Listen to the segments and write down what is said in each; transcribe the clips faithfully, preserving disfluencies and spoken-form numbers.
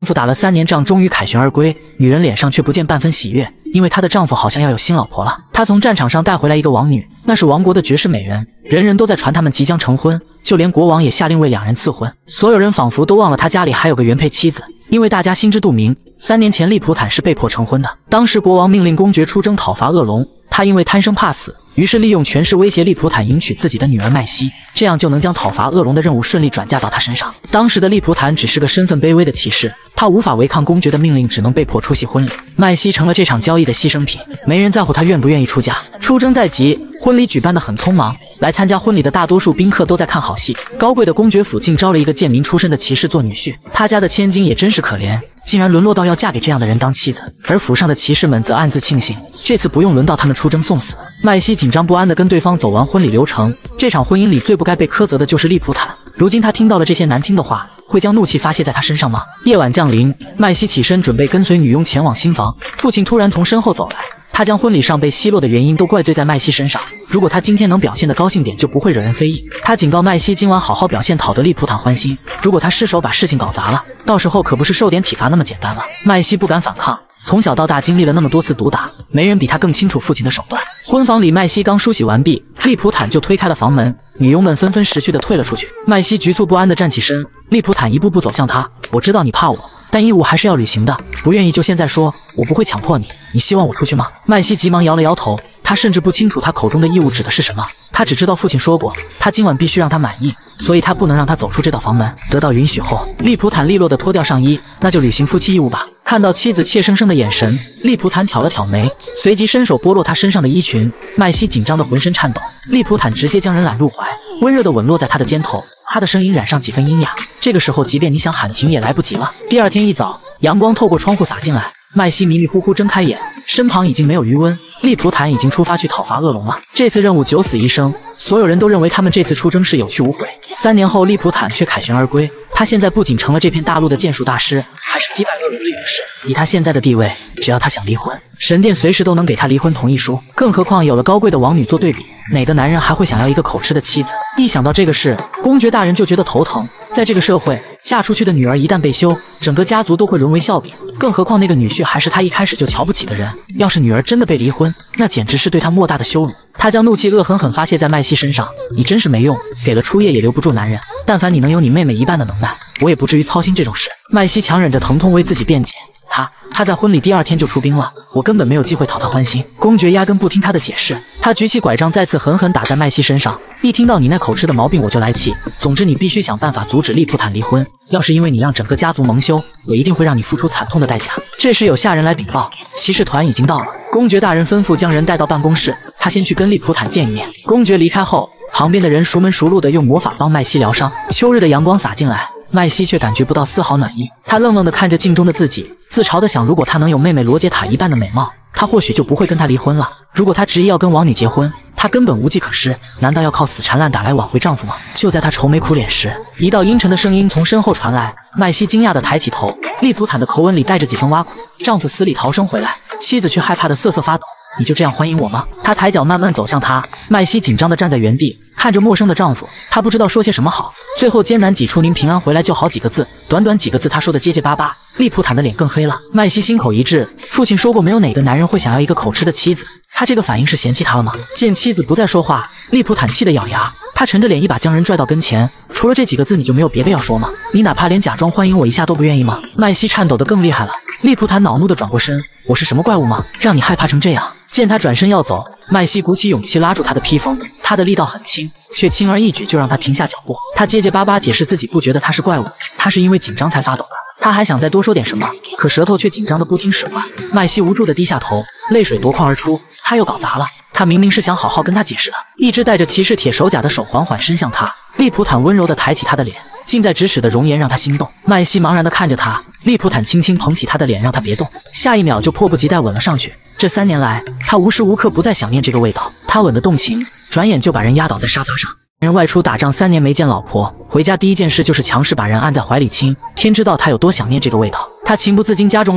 夫打了三年仗，终于凯旋而归，女人脸上却不见半分喜悦，因为她的丈夫好像要有新老婆了。她从战场上带回来一个王女，那是王国的绝世美人，人人都在传他们即将成婚，就连国王也下令为两人赐婚。所有人仿佛都忘了他家里还有个原配妻子，因为大家心知肚明，三年前利普坦是被迫成婚的。当时国王命令公爵出征讨伐恶龙，他因为贪生怕死，于是利用权势威胁利普坦迎娶自己的女儿麦西，这样就能将讨伐恶龙的任务顺利转嫁到他身上。当时的利普坦只是个身份卑微的骑士，他无法违抗公爵的命令，只能被迫出席婚礼。麦西成了这场交易的牺牲品，没人在乎他愿不愿意出嫁。出征在即，婚礼举办得很匆忙，来参加婚礼的大多数宾客都在看好戏。高贵的公爵府竟招了一个贱民出身的骑士做女婿，他家的千金也真是可怜，竟然沦落到要嫁给这样的人当妻子。而府上的骑士们则暗自庆幸，这次不用轮到他们出征送死。麦西紧张不安地跟对方走完婚礼流程，这场婚姻里最不该被苛责的就是利普坦。如今他听到了这些难听的话，会将怒气发泄在他身上吗？夜晚降临，麦西起身准备跟随女佣前往新房，父亲突然从身后走来，他将婚礼上被奚落的原因都怪罪在麦西身上。如果他今天能表现得高兴点，就不会惹人非议。他警告麦西今晚好好表现，讨得利普坦欢心。如果他失手把事情搞砸了，到时候可不是受点体罚那么简单了。麦西不敢反抗，从小到大经历了那么多次毒打，没人比他更清楚父亲的手段。婚房里，麦西刚梳洗完毕，利普坦就推开了房门，女佣们纷纷识趣地退了出去。麦西局促不安地站起身，利普坦一步步走向他。我知道你怕我，但义务还是要履行的，不愿意就现在说，我不会强迫你。你希望我出去吗？麦西急忙摇了摇头，他甚至不清楚他口中的义务指的是什么，他只知道父亲说过，他今晚必须让他满意，所以他不能让他走出这道房门。得到允许后，利普坦利落地脱掉上衣，那就履行夫妻义务吧。看到妻子怯生生的眼神，利普坦挑了挑眉，随即伸手剥落她身上的衣裙。麦西紧张的浑身颤抖，利普坦直接将人揽入怀，温热的吻落在她的肩头，他的声音染上几分阴哑。这个时候，即便你想喊停也来不及了。第二天一早，阳光透过窗户洒进来，麦西迷迷糊糊睁开眼，身旁已经没有余温。利普坦已经出发去讨伐恶龙了。这次任务九死一生，所有人都认为他们这次出征是有去无回。三年后，利普坦却凯旋而归。他现在不仅成了这片大陆的剑术大师，还是击败恶龙的勇士。以他现在的地位，只要他想离婚，神殿随时都能给他离婚同意书。更何况有了高贵的王女做对比，哪个男人还会想要一个口吃的妻子？一想到这个事，公爵大人就觉得头疼。在这个社会，嫁出去的女儿一旦被休，整个家族都会沦为笑柄。更何况那个女婿还是他一开始就瞧不起的人。要是女儿真的被离婚，那简直是对他莫大的羞辱。他将怒气恶狠狠发泄在麦西身上，你真是没用，给了初夜也留不住男人。但凡你能有你妹妹一半的能耐，我也不至于操心这种事。麦西强忍着疼痛为自己辩解，他他在婚礼第二天就出兵了，我根本没有机会讨他欢心。公爵压根不听他的解释，他举起拐杖再次狠狠打在麦西身上。一听到你那口吃的毛病我就来气，总之你必须想办法阻止利普坦离婚，要是因为你让整个家族蒙羞，我一定会让你付出惨痛的代价。这时有下人来禀报，骑士团已经到了。公爵大人吩咐将人带到办公室，他先去跟利普坦见一面。公爵离开后，旁边的人熟门熟路地用魔法帮麦西疗伤。秋日的阳光洒进来，麦西却感觉不到丝毫暖意。他愣愣地看着镜中的自己，自嘲地想，如果他能有妹妹罗杰塔一半的美貌，他或许就不会跟她离婚了。如果他执意要跟王女结婚，他根本无计可施，难道要靠死缠烂打来挽回丈夫吗？就在他愁眉苦脸时，一道阴沉的声音从身后传来。麦西惊讶地抬起头，利普坦的口吻里带着几分挖苦。丈夫死里逃生回来，妻子却害怕得瑟瑟发抖。你就这样欢迎我吗？他抬脚慢慢走向他。麦西紧张地站在原地，看着陌生的丈夫，她不知道说些什么好，最后艰难挤出您平安回来就好几个字。短短几个字，她说的结结巴巴。利普坦的脸更黑了。麦西心口一滞，父亲说过没有哪个男人会想要一个口吃的妻子，他这个反应是嫌弃他了吗？见妻子不再说话，利普坦气得咬牙，他沉着脸一把将人拽到跟前。除了这几个字你就没有别的要说吗？你哪怕连假装欢迎我一下都不愿意吗？麦西颤抖得更厉害了。利普坦恼怒地转过身，我是什么怪物吗？让你害怕成这样？见他转身要走，麦西鼓起勇气拉住他的披风，他的力道很轻，却轻而易举就让他停下脚步。他结结巴巴解释自己不觉得他是怪物，他是因为紧张才发抖的。他还想再多说点什么，可舌头却紧张的不听使唤。麦西无助的低下头，泪水夺眶而出。他又搞砸了，他明明是想好好跟他解释的。一只戴着骑士铁手甲的手缓缓伸向他，利普坦温柔的抬起他的脸，近在咫尺的容颜让他心动。麦西茫然的看着他，利普坦轻轻捧起他的脸让他别动，下一秒就迫不及待吻了上去。这三年来，他无时无刻不在想念这个味道。他吻的动情，转眼就把人压倒在沙发上。人外出打仗三年没见老婆，回家第一件事就是强势把人按在怀里亲。天知道他有多想念这个味道。他情不自禁加重力道，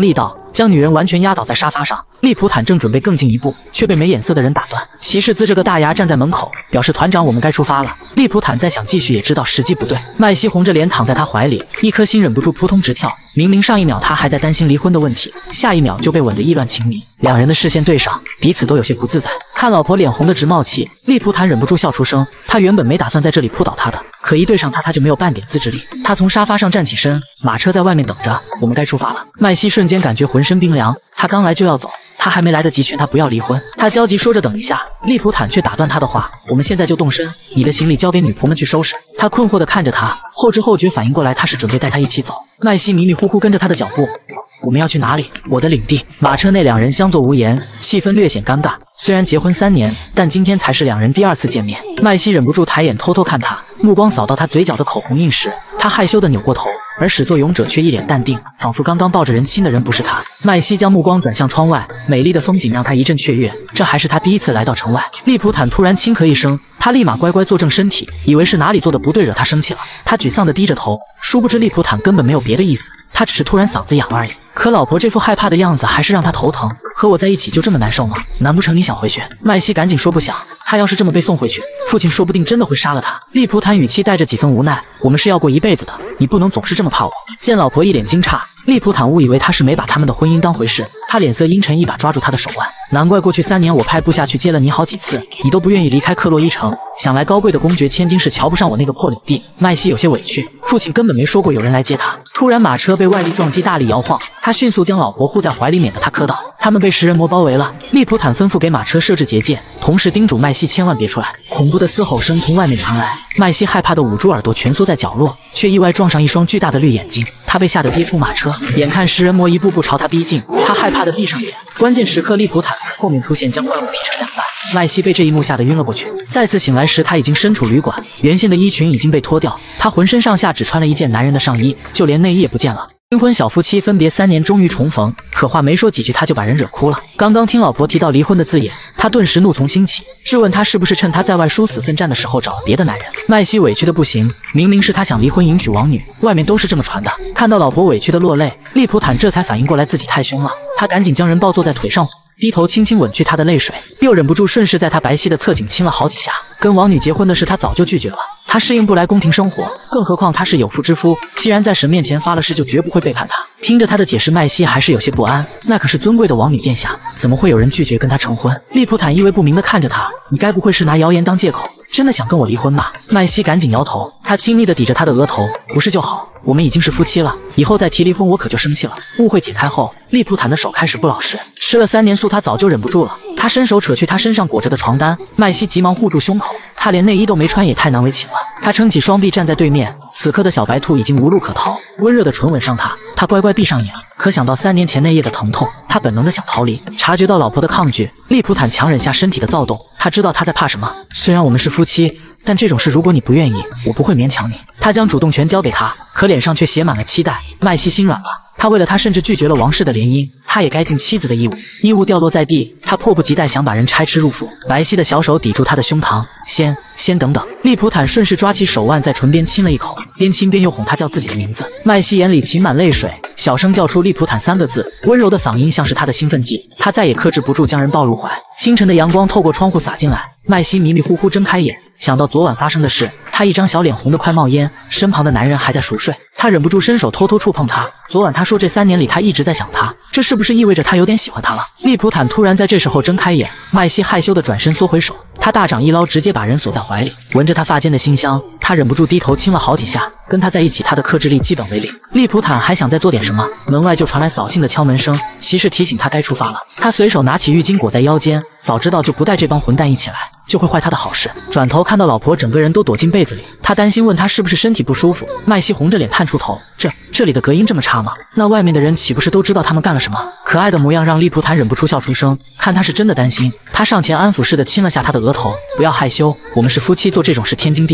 将女人完全压倒在沙发上。利普坦正准备更进一步，却被没眼色的人打断。骑士呲着个大牙站在门口，表示团长，我们该出发了。利普坦再想继续，也知道时机不对。麦西红着脸躺在他怀里，一颗心忍不住扑通直跳。明明上一秒他还在担心离婚的问题，下一秒就被吻得意乱情迷。两人的视线对上，彼此都有些不自在。看老婆脸红得直冒气，利普坦忍不住笑出声。他原本没打算在这里扑倒她的，可一对上他，他就没有半点自制力。他从沙发上站起身，马车在外面等着，我们该出发了。麦西瞬间感觉浑身冰凉，他刚来就要走。他还没来得及劝他不要离婚，他焦急说着等一下，利普坦却打断他的话，我们现在就动身，你的行李交给女仆们去收拾。他困惑地看着他，后知后觉反应过来他是准备带他一起走。麦西迷迷糊糊跟着他的脚步，我们要去哪里？我的领地。马车内两人相坐无言，气氛略显尴尬。虽然结婚三年，但今天才是两人第二次见面。麦西忍不住抬眼偷偷看他，目光扫到他嘴角的口红印时，他害羞地扭过头，而始作俑者却一脸淡定，仿佛刚刚抱着人亲的人不是他。麦西将目光转向窗外，美丽的风景让他一阵雀跃，这还是他第一次来到城外。利普坦突然轻咳一声，他立马乖乖坐正身体，以为是哪里做的不对惹他生气了。他沮丧地低着头，殊不知利普坦根本没有别的意思，他只是突然嗓子痒而已。可老婆这副害怕的样子还是让他头疼。和我在一起就这么难受吗？难不成你想回去？麦西赶紧说不想，他要是这么被送回去，父亲说不定真的会杀了他。利普坦语气带着几分无奈，我们是要过一辈子的，你不能总是这么怕我。见老婆一脸惊诧，利普坦误以为他是没把他们的婚姻当回事，他脸色阴沉，一把抓住他的手腕。难怪过去三年我派部下去接了你好几次，你都不愿意离开克洛伊城，想来高贵的公爵千金是瞧不上我那个破领地。麦西有些委屈，父亲根本没说过有人来接他。突然马车被外力撞击大力摇晃，他迅速将老婆护在怀里，免得他磕到。他们被食人魔包围了，利普坦吩咐给马车设置结界，同时叮嘱麦西千万别出来。恐怖的嘶吼声从外面传来，麦西害怕的捂住耳朵，蜷缩在角落，却意外撞上一双巨大的绿眼睛。他被吓得跌出马车，眼看食人魔一步步朝他逼近，他害怕的闭上眼。关键时刻，利普坦后面出现，将怪物劈成两半。麦西被这一幕吓得晕了过去。再次醒来时，他已经身处旅馆，原先的衣裙已经被脱掉，他浑身上下只穿了一件男人的上衣，就连内衣也不见了。新婚小夫妻分别三年，终于重逢，可话没说几句，他就把人惹哭了。刚刚听老婆提到离婚的字眼，他顿时怒从心起，质问他是不是趁他在外殊死奋战的时候找了别的男人。麦西委屈的不行，明明是他想离婚迎娶王女，外面都是这么传的。看到老婆委屈的落泪，利普坦这才反应过来自己太凶了，他赶紧将人抱坐在腿上，低头轻轻吻去她的泪水，又忍不住顺势在她白皙的侧颈亲了好几下。跟王女结婚的事他早就拒绝了，他适应不来宫廷生活，更何况他是有妇之夫，既然在神面前发了誓，就绝不会背叛他。听着他的解释，麦西还是有些不安，那可是尊贵的王女殿下，怎么会有人拒绝跟他成婚？利普坦意味不明的看着他，你该不会是拿谣言当借口，真的想跟我离婚吧？麦西赶紧摇头，他亲昵的抵着他的额头，不是就好，我们已经是夫妻了，以后再提离婚我可就生气了。误会解开后，利普坦的手开始不老实，吃了三年素，他早就忍不住了。他伸手扯去他身上裹着的床单，麦西急忙护住胸口，他连内衣都没穿，也太难为情了。他撑起双臂站在对面，此刻的小白兔已经无路可逃，温热的唇吻上他，他乖乖闭上眼。可想到三年前那夜的疼痛，他本能的想逃离。察觉到老婆的抗拒，利普坦强忍下身体的躁动，他知道他在怕什么。虽然我们是夫妻，但这种事如果你不愿意，我不会勉强你。他将主动权交给他，可脸上却写满了期待。麦西心软了，他为了他甚至拒绝了王室的联姻，他也该尽妻子的义务。衣物掉落在地，他迫不及待想把人拆吃入腹。白皙的小手抵住他的胸膛，先先等等。利普坦顺势抓起手腕，在唇边亲了一口，边亲边又哄他叫自己的名字。麦西眼里噙满泪水，小声叫出利普坦三个字，温柔的嗓音像是他的兴奋剂，他再也克制不住，将人抱入怀。清晨的阳光透过窗户洒进来，麦西迷迷糊糊睁开眼，想到昨晚发生的事，他一张小脸红得快冒烟，身旁的男人还在熟睡，他忍不住伸手偷偷触碰他。昨晚他说这三年里他一直在想他，这是不是意味着他有点喜欢他了？利普坦突然在这时候睁开眼，麦西害羞地转身缩回手，他大掌一捞，直接把人锁在怀里，闻着他发间的馨香，他忍不住低头亲了好几下。跟他在一起，他的克制力基本为零。利普坦还想再做点什么，门外就传来扫兴的敲门声，骑士提醒他该出发了。他随手拿起浴巾裹在腰间，早知道就不带这帮混蛋一起来，就会坏他的好事。转头看到老婆整个人都躲进被子里，他担心问他是不是身体不舒服。麦西红着脸探出头，这这里的隔音这么差吗？那外面的人岂不是都知道他们干了什么？可爱的模样让利普坦忍不住笑出声，看他是真的担心，他上前安抚似的亲了下他的额头，不要害羞，我们是夫妻，做这种事天经地义。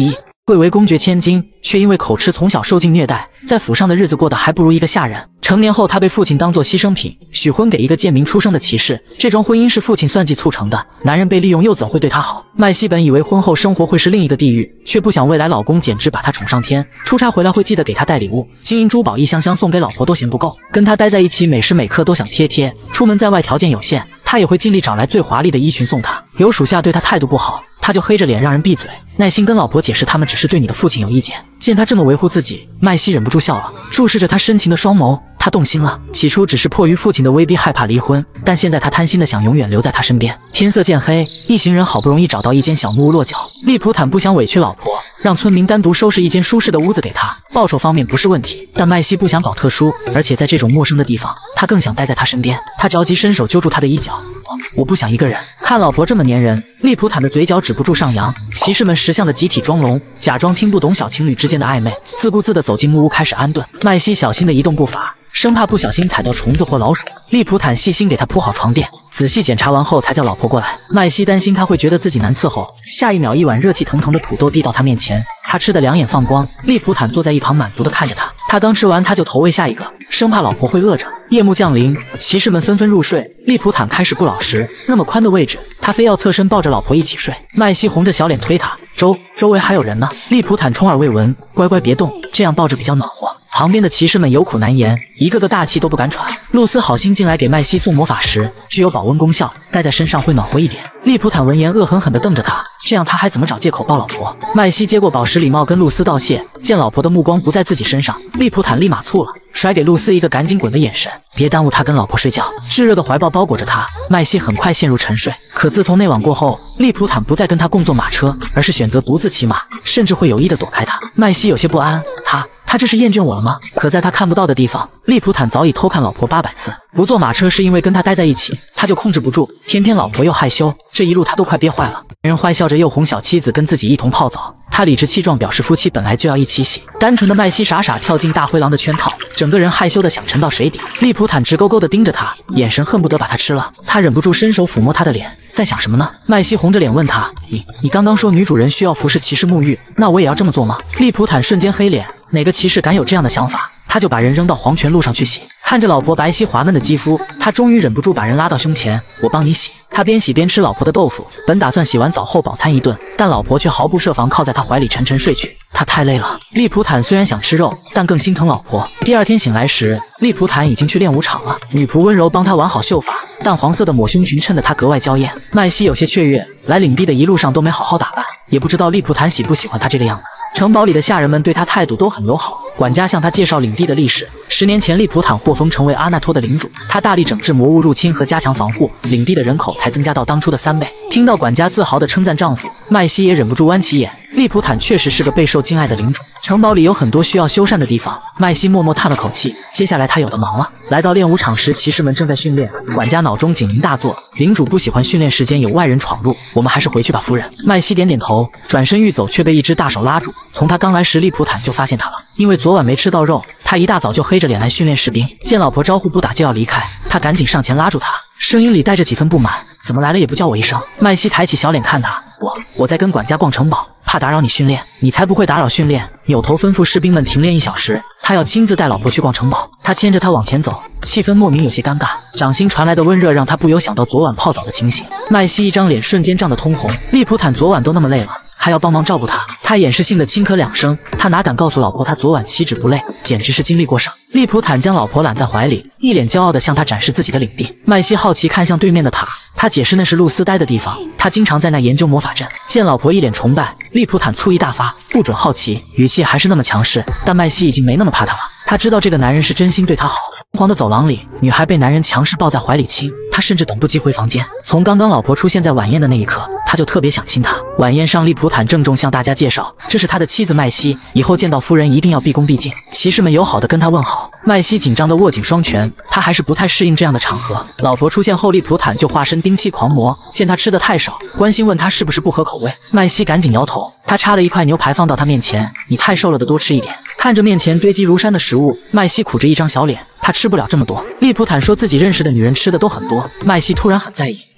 贵为公爵千金，却因为口吃从小受尽虐待，在府上的日子过得还不如一个下人。成年后，他被父亲当作牺牲品，许婚给一个贱民出生的骑士。这桩婚姻是父亲算计促成的，男人被利用又怎会对她好？麦西本以为婚后生活会是另一个地狱，却不想未来老公简直把她宠上天。出差回来会记得给她带礼物，金银珠宝一箱箱送给老婆都嫌不够，跟她待在一起每时每刻都想贴贴。出门在外条件有限，他也会尽力找来最华丽的衣裙送她。有属下对他态度不好，他就黑着脸让人闭嘴，耐心跟老婆解释他们只是对你的父亲有意见。见他这么维护自己，麦西忍不住笑了，注视着他深情的双眸，他动心了。起初只是迫于父亲的威逼害怕离婚，但现在他贪心的想永远留在他身边。天色渐黑，一行人好不容易找到一间小木屋落脚。利普坦不想委屈老婆，让村民单独收拾一间舒适的屋子给他。报酬方面不是问题，但麦西不想搞特殊，而且在这种陌生的地方，他更想待在他身边。他着急伸手揪住他的衣角，我我不想一个人。看老婆这么粘人，利普坦的嘴角止不住上扬。骑士们识相的集体装聋，假装听不懂小情侣之间的暧昧，自顾自地走进木屋开始安顿。麦西小心地移动步伐，生怕不小心踩到虫子或老鼠。利普坦细心给他铺好床垫，仔细检查完后才叫老婆过来。麦西担心他会觉得自己难伺候，下一秒一碗热气腾腾的土豆递到他面前，他吃得两眼放光。利普坦坐在一旁满足地看着他，他刚吃完他就投喂下一个，生怕老婆会饿着。夜幕降临，骑士们纷纷入睡。利普坦开始不老实，那么宽的位置，他非要侧身抱着老婆一起睡。麦西红着小脸推他，周周围还有人呢。利普坦充耳未闻，乖乖别动，这样抱着比较暖和。旁边的骑士们有苦难言，一个个大气都不敢喘。露丝好心进来给麦西送魔法石，具有保温功效，戴在身上会暖和一点。利普坦闻言恶狠狠地瞪着他，这样他还怎么找借口抱老婆？麦西接过宝石，礼貌跟露丝道谢。见老婆的目光不在自己身上，利普坦立马蹙了，甩给露丝一个赶紧滚的眼神，别耽误他跟老婆睡觉。炙热的怀抱包裹着他，麦西很快陷入沉睡。可自从那晚过后，利普坦不再跟他共坐马车，而是选择独自骑马，甚至会有意地躲开他。麦西有些不安，他他这是厌倦我了吗？可在他看不到的地方，利普坦早已偷看老婆八百次。不坐马车是因为跟他待在一起，他就控制不住，偏偏老婆又害羞，这一路他都快憋坏了。别人欢笑着又哄小妻子跟自己一同泡澡，他理直气壮表示夫妻本来就要一起洗。单纯的麦西傻傻跳进大灰狼的圈套，整个人害羞的想沉到水底。利普坦直勾勾的盯着他，眼神恨不得把他吃了。他忍不住伸手抚摸他的脸，在想什么呢？麦西红着脸问他，你你刚刚说女主人需要服侍骑士沐浴，那我也要这么做吗？利普坦瞬间黑脸，哪个骑士敢有这样的想法？他就把人扔到黄泉路上去洗。看着老婆白皙滑嫩的肌肤，他终于忍不住把人拉到胸前，我帮你洗。他边洗边吃老婆的豆腐，本打算洗完澡后饱餐一顿，但老婆却毫不设防靠在他怀里沉沉睡去。他太累了。利普坦虽然想吃肉，但更心疼老婆。第二天醒来时，利普坦已经去练武场了，女仆温柔帮他挽好秀发，淡黄色的抹胸裙衬得他格外娇艳。麦西有些雀跃，来领地的一路上都没好好打扮，也不知道利普坦喜不喜欢他这个样子。城堡里的下人们对他态度都很友好，管家向他介绍领地的历史。十年前，利普坦获封成为阿纳托的领主，他大力整治魔物入侵和加强防护，领地的人口才增加到当初的三倍。听到管家自豪地称赞丈夫，麦西也忍不住弯起眼。利普坦确实是个备受敬爱的领主，城堡里有很多需要修缮的地方。麦西默默叹了口气，接下来他有的忙了。来到练武场时，骑士们正在训练，管家脑中警铃大作，领主不喜欢训练时间有外人闯入，我们还是回去吧，夫人。麦西点点头，转身欲走，却被一只大手拉住。从他刚来时，利普坦就发现他了，因为昨晚没吃到肉，他一大早就黑着脸来训练士兵。见老婆招呼不打就要离开，他赶紧上前拉住他，声音里带着几分不满，怎么来了也不叫我一声？麦西抬起小脸看他，我我在跟管家逛城堡，怕打扰你训练。你才不会打扰训练。扭头吩咐士兵们停练一小时，他要亲自带老婆去逛城堡。他牵着她往前走，气氛莫名有些尴尬。掌心传来的温热让他不由想到昨晚泡澡的情形。麦西一张脸瞬间涨得通红，利普坦昨晚都那么累了，还要帮忙照顾他。他掩饰性的轻咳两声，他哪敢告诉老婆他昨晚岂止不累，简直是精力过剩。利普坦将老婆揽在怀里，一脸骄傲地向他展示自己的领地。麦西好奇看向对面的塔，他解释那是露丝待的地方，他经常在那研究魔法阵。见老婆一脸崇拜，利普坦醋意大发，不准好奇，语气还是那么强势。但麦西已经没那么怕他了，他知道这个男人是真心对他好。昏黄的走廊里，女孩被男人强势抱在怀里亲，他甚至等不及回房间。从刚刚老婆出现在晚宴的那一刻，他就特别想亲她。晚宴上，利普坦郑重向大家介绍，这是他的妻子麦西，以后见到夫人一定要毕恭毕敬。骑士们友好的跟他问好。麦西紧张的握紧双拳，他还是不太适应这样的场合。老婆出现后，利普坦就化身丁气狂魔，见他吃的太少，关心问他是不是不合口味。麦西赶紧摇头，他插了一块牛排放到他面前，你太瘦了的，多吃一点。看着面前堆积如山的食物，麦西苦着一张小脸，他吃不了这么多。利普坦说自己认识的女人吃的都很多，麦西突然很在意。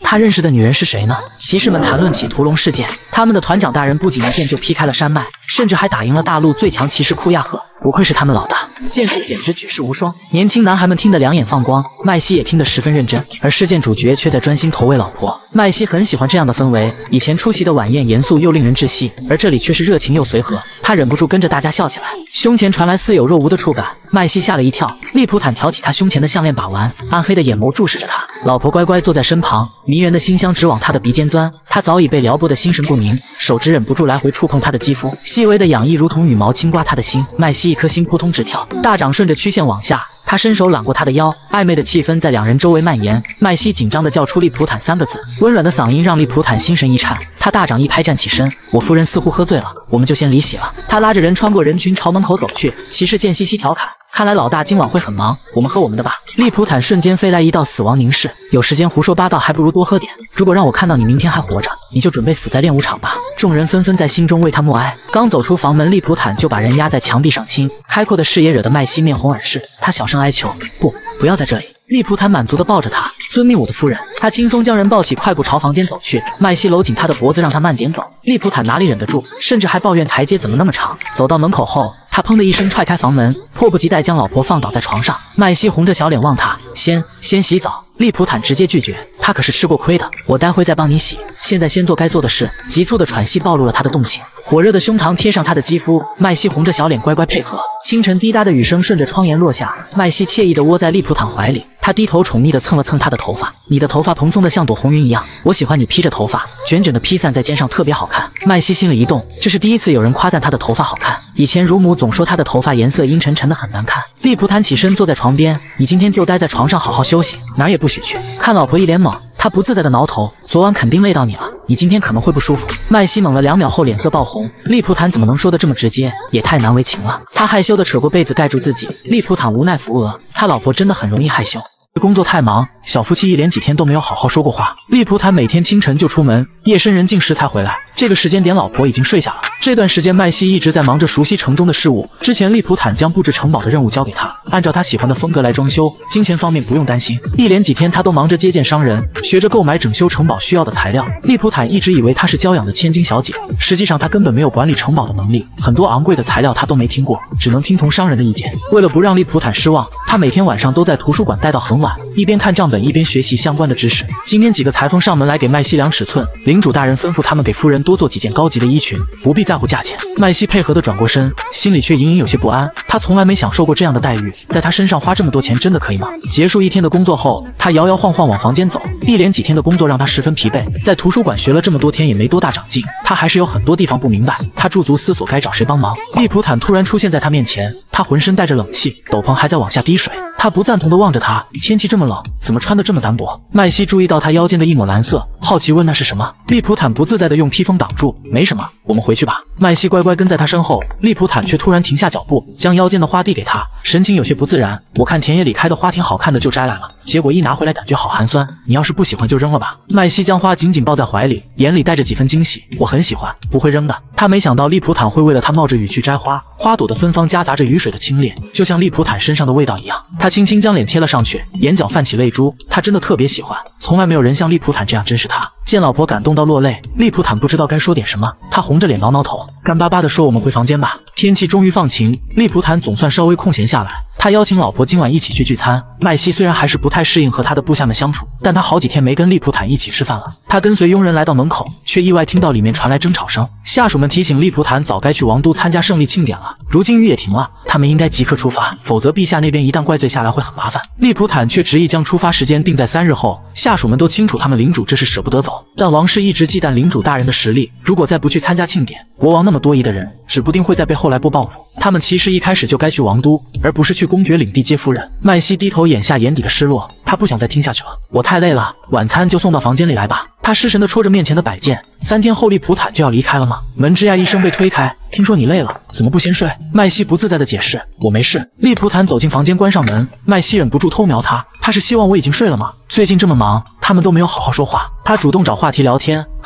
他认识的女人是谁呢？骑士们谈论起屠龙事件，他们的团长大人不仅一剑就劈开了山脉，甚至还打赢了大陆最强骑士库亚赫。不愧是他们老大，剑术简直举世无双。年轻男孩们听得两眼放光，麦西也听得十分认真，而事件主角却在专心投喂老婆。麦西很喜欢这样的氛围，以前出席的晚宴严肃又令人窒息，而这里却是热情又随和。他忍不住跟着大家笑起来，胸前传来似有若无的触感，麦西吓了一跳。利普坦挑起他胸前的项链把玩，暗黑的眼眸注视着他。老婆乖乖坐在身旁，迷人的馨香直往他的鼻尖钻，他早已被撩拨得心神不宁，手指忍不住来回触碰他的肌肤，细微的痒意如同羽毛轻刮他的心。麦西一颗心扑通直跳，大掌顺着曲线往下，他伸手揽过她的腰，暧昧的气氛在两人周围蔓延。麦西紧张地叫出利普坦三个字，温软的嗓音让利普坦心神一颤。他大掌一拍，站起身，我夫人似乎喝醉了，我们就先离席了。他拉着人穿过人群朝门口走去，骑士见西西调侃，看来老大今晚会很忙，我们喝我们的吧。利普坦瞬间飞来一道死亡凝视，有时间胡说八道还不如多喝点，如果让我看到你明天还活着，你就准备死在练武场吧。众人纷纷在心中为他默哀。刚走出房门，利普坦就把人压在墙壁上亲，开阔的视野惹得麦西面红耳赤，他小声哀求，不，不要在这里。利普坦满足地抱着他，遵命我的夫人。他轻松将人抱起，快步朝房间走去。麦西搂紧他的脖子，让他慢点走。利普坦哪里忍得住，甚至还抱怨台阶怎么那么长。走到门口后，他砰的一声踹开房门，迫不及待将老婆放倒在床上。麦西红着小脸望他，先先洗澡。利普坦直接拒绝，他可是吃过亏的，我待会再帮你洗，现在先做该做的事。急促的喘息暴露了他的动情，火热的胸膛贴上他的肌肤。麦西红着小脸乖乖配合。清晨滴答的雨声顺着窗沿落下，麦西惬意地窝在利普坦怀里，他低头宠溺地蹭了蹭他的头发，你的头发蓬松的像朵红云一样，我喜欢你披着头发，卷卷的披散在肩上特别好看。麦西心里一动，这是第一次有人夸赞他的头发好看，以前乳母总说他的头发颜色阴沉沉的很难看。利普坦起身坐在床边，你今天就待在床上好好休息，哪儿也不许去。看老婆一脸懵，他不自在的挠头，昨晚肯定累到你了，你今天可能会不舒服。麦西猛了两秒后脸色爆红，利普坦怎么能说的这么直接，也太难为情了。他害羞的扯过被子盖住自己，利普坦无奈扶额，他老婆真的很容易害羞。工作太忙，小夫妻一连几天都没有好好说过话。利普坦每天清晨就出门，夜深人静时才回来，这个时间点老婆已经睡下了。这段时间麦西一直在忙着熟悉城中的事务，之前利普坦将布置城堡的任务交给他，按照他喜欢的风格来装修，金钱方面不用担心。一连几天他都忙着接见商人，学着购买整修城堡需要的材料。利普坦一直以为她是娇养的千金小姐，实际上她根本没有管理城堡的能力，很多昂贵的材料她都没听过，只能听从商人的意见。为了不让利普坦失望，他每天晚上都在图书馆待到很晚，一边看账本一边学习相关的知识。今天几个裁缝上门来给麦西量尺寸，领主大人吩咐他们给夫人多做几件高级的衣裙，不必在乎价钱。麦西配合地转过身，心里却隐隐有些不安，他从来没享受过这样的待遇，在他身上花这么多钱真的可以吗？结束一天的工作后，他摇摇晃晃往房间走，一连几天的工作让他十分疲惫，在图书馆学了这么多天也没多大长进，他还是有很多地方不明白，他驻足思索该找谁帮忙。利普坦突然出现在他面前，他浑身带着冷气，斗篷还在往下滴水，他不赞同地望着他，天气这么冷，怎么穿得这么单薄？麦西注意到他腰间的一抹蓝色，好奇问那是什么？利普坦不自在地用披风挡住，没什么，我们回去吧。麦西乖乖跟在他身后，利普坦却突然停下脚步，将腰间的花递给他，神情有些不自然。我看田野里开的花挺好看的，就摘来了，结果一拿回来感觉好寒酸，你要是不喜欢就扔了吧。麦西将花紧紧抱在怀里，眼里带着几分惊喜，我很喜欢，不会扔的。他没想到利普坦会为了他冒着雨去摘花，花朵的芬芳夹杂着雨水的清冽，就像利普坦身上的味道一样。他轻轻将脸贴了上去，眼角泛起泪珠，他真的特别喜欢，从来没有人像利普坦这样珍视他。见老婆感动到落泪，利普坦不知道该说点什么，他红着脸挠挠头，干巴巴地说我们回房间吧。天气终于放晴，利普坦总算稍微空闲下来，他邀请老婆今晚一起去聚餐。麦西虽然还是不太适应和他的部下们相处，但他好几天没跟利普坦一起吃饭了。他跟随佣人来到门口，却意外听到里面传来争吵声。下属们提醒利普坦早该去王都参加胜利庆典了，如今雨也停了，他们应该即刻出发，否则陛下那边一旦怪罪下来会很麻烦。利普坦却执意将出发时间定在三日后，下属们都清楚他们领主这是舍不得走，但王室一直忌惮领主大人的实力，如果再不去参加庆典，国王那么多疑的人指不定会在背后来播报复。他们其实一开始就该去王都，而不是去公爵领地接夫人。麦西低头眼下眼底的失落，他不想再听下去了。我太累了，晚餐就送到房间里来吧。他失神地戳着面前的摆件，三天后利普坦就要离开了吗？门吱呀一声被推开，听说你累了，怎么不先睡？麦西不自在地解释，我没事。利普坦走进房间关上门，麦西忍不住偷瞄他，他是希望我已经睡了吗？最近这么忙，他们都没有好好说话。他主动找话题聊天，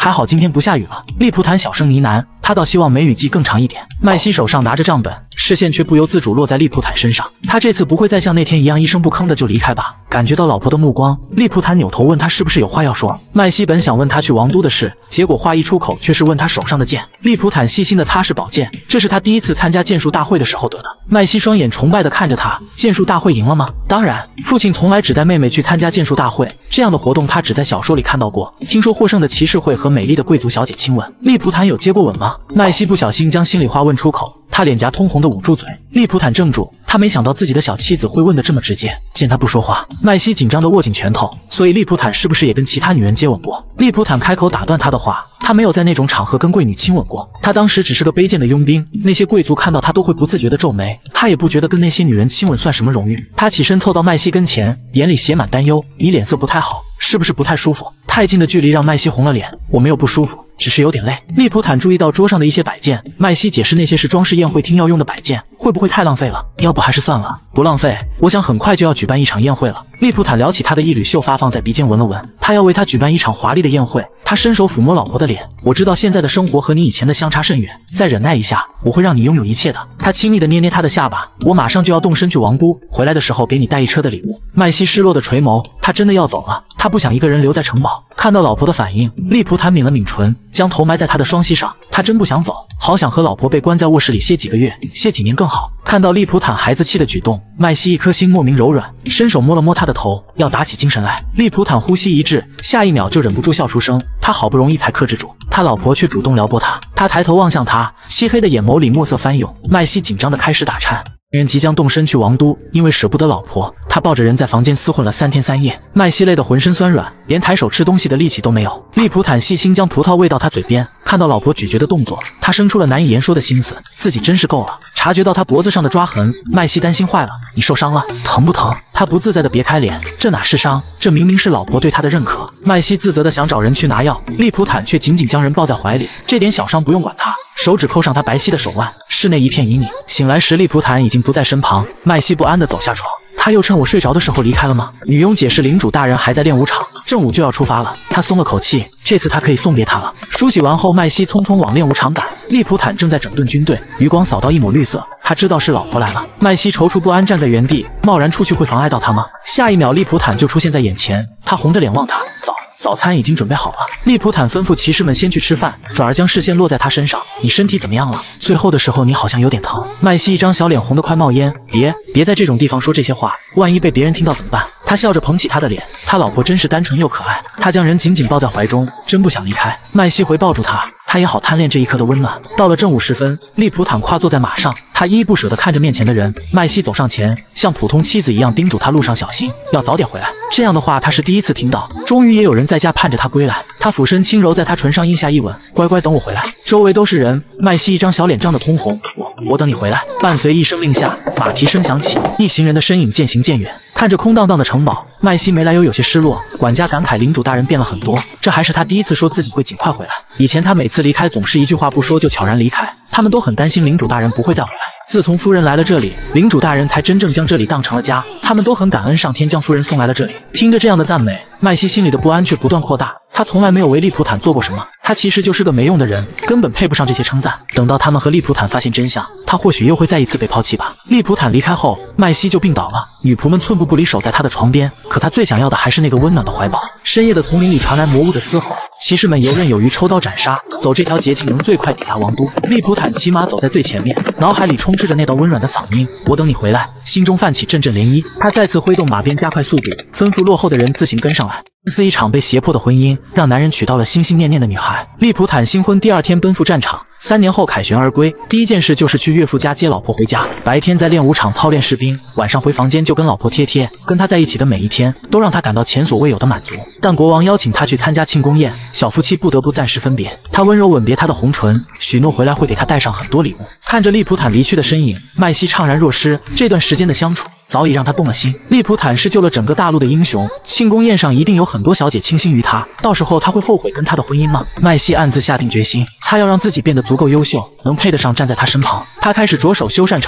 还好今天不下雨了。利普坦小声呢喃，他倒希望梅雨季更长一点。麦西手上拿着账本，视线却不由自主落在利普坦身上。他这次不会再像那天一样一声不吭的就离开吧？感觉到老婆的目光，利普坦扭头问他是不是有话要说。麦西本想问他去王都的事，结果话一出口却是问他手上的剑。利普坦细心的擦拭宝剑，这是他第一次参加剑术大会的时候得的。麦西双眼崇拜的看着他，剑术大会赢了吗？当然，父亲从来只带妹妹去参加剑术大会，这样的活动他只在小说里看到过。听说获胜的骑士会和美丽的贵族小姐亲吻，利普坦有接过吻吗？麦西不小心将心里话问出口，他脸颊通红的捂住嘴。利普坦怔住，他没想到自己的小妻子会问得这么直接。见他不说话，麦西紧张地握紧拳头，所以利普坦是不是也跟其他女人接吻过？利普坦开口打断他的话，他没有在那种场合跟贵女亲吻过，他当时只是个卑贱的佣兵，那些贵族看到他都会不自觉地皱眉，他也不觉得跟那些女人亲吻算什么荣誉。他起身凑到麦西跟前，眼里写满担忧，你脸色不太好，是不是不太舒服？太近的距离让麦西红了脸，我没有不舒服，只是有点累。利普坦注意到桌上的一些摆件，麦西解释那些是装饰宴会厅要用的摆件，会不会太浪费了？要不还是算了，不浪费。我想很快就要举办一场宴会了。利普坦撩起他的一缕秀发放在鼻尖闻了闻，他要为他举办一场华丽的宴会。他伸手抚摸老婆的脸，我知道现在的生活和你以前的相差甚远，再忍耐一下，我会让你拥有一切的。他亲密地捏捏他的下巴，我马上就要动身去王都，回来的时候给你带一车的礼物。麦西失落的垂眸，他真的要走了，他不想一个人留在城堡。看到老婆的反应，利普坦抿了抿唇，将头埋在他的双膝上。他真不想走，好想和老婆被关在卧室里歇几个月，歇几年更好。看到利普坦孩子气的举动，麦西一颗心莫名柔软，伸手摸了摸他的头，要打起精神来。利普坦呼吸一滞，下一秒就忍不住笑出声。他好不容易才克制住，他老婆却主动撩拨他。他抬头望向他，漆黑的眼眸里墨色翻涌。麦西紧张地开始打颤。人即将动身去王都，因为舍不得老婆，他抱着人在房间厮混了三天三夜。麦西累得浑身酸软，连抬手吃东西的力气都没有。利普坦细心将葡萄喂到他嘴边，看到老婆咀嚼的动作，他生出了难以言说的心思，自己真是够了。察觉到他脖子上的抓痕，麦西担心坏了，你受伤了，疼不疼？他不自在地别开脸，这哪是伤，这明明是老婆对他的认可。麦西自责地想找人去拿药，利普坦却紧紧将人抱在怀里，这点小伤不用管他。手指扣上他白皙的手腕，室内一片旖旎。醒来时，利普坦已经不在身旁。麦西不安地走下床，他又趁我睡着的时候离开了吗？女佣解释，领主大人还在练武场，正午就要出发了。他松了口气，这次他可以送别他了。梳洗完后，麦西匆匆往练武场赶。利普坦正在整顿军队，余光扫到一抹绿色，他知道是老婆来了。麦西踌躇不安站在原地，贸然出去会妨碍到他吗？下一秒，利普坦就出现在眼前，他红着脸望他，早。早餐已经准备好了。利普坦吩咐骑士们先去吃饭，转而将视线落在他身上。你身体怎么样了？最后的时候你好像有点疼。麦西一张小脸红得快冒烟。别别在这种地方说这些话，万一被别人听到怎么办？他笑着捧起他的脸，他老婆真是单纯又可爱。他将人紧紧抱在怀中，真不想离开。麦西回抱住他，他也好贪恋这一刻的温暖。到了正午时分，利普坦跨坐在马上，他依依不舍地看着面前的人。麦西走上前，像普通妻子一样叮嘱他路上小心，要早点回来。这样的话他是第一次听到。终于也有人在家盼着他归来。他俯身轻柔在他唇上印下一吻，乖乖等我回来。周围都是人，麦西一张小脸涨得通红。我我等你回来。伴随一声令下，马蹄声响起，一行人的身影渐行渐远。看着空荡荡的城堡，麦西没来由有些失落。管家感慨领主大人变了很多，这还是他第一次说自己会尽快回来。以前他每次离开总是一句话不说就悄然离开，他们都很担心领主大人不会再回来。自从夫人来了这里，领主大人才真正将这里当成了家，他们都很感恩上天将夫人送来了这里。听着这样的赞美，麦西心里的不安却不断扩大。他从来没有为利普坦做过什么，他其实就是个没用的人，根本配不上这些称赞。等到他们和利普坦发现真相，他或许又会再一次被抛弃吧。利普坦离开后，麦西就病倒了，女仆们寸步不离守在他的床边，可他最想要的还是那个温暖的怀抱。深夜的丛林里传来魔物的嘶吼，骑士们游刃有余抽刀斩杀，走这条捷径能最快抵达王都。利普坦骑马走在最前面，脑海里充斥着那道温软的嗓音，我等你回来，心中泛起阵阵涟漪。他再次挥动马鞭加快速度，吩咐落后的人自行跟上来。似一场被胁迫的婚姻，让男人娶到了心心念念的女孩。利普坦新婚第二天奔赴战场，三年后凯旋而归，第一件事就是去岳父家接老婆回家。白天在练武场操练士兵，晚上回房间就跟老婆贴贴。跟他在一起的每一天，都让他感到前所未有的满足。但国王邀请他去参加庆功宴，小夫妻不得不暂时分别。他温柔吻别她的红唇，许诺回来会给她带上很多礼物。看着利普坦离去的身影，麦西怅然若失。这段时间的相处早已让他动了心。利普坦是救了整个大陆的英雄，庆功宴上一定有很多小姐倾心于他，到时候他会后悔跟他的婚姻吗？麦西暗自下定决心，他要让自己变得足够优秀，能配得上站在他身旁。他开始着手修缮城堡，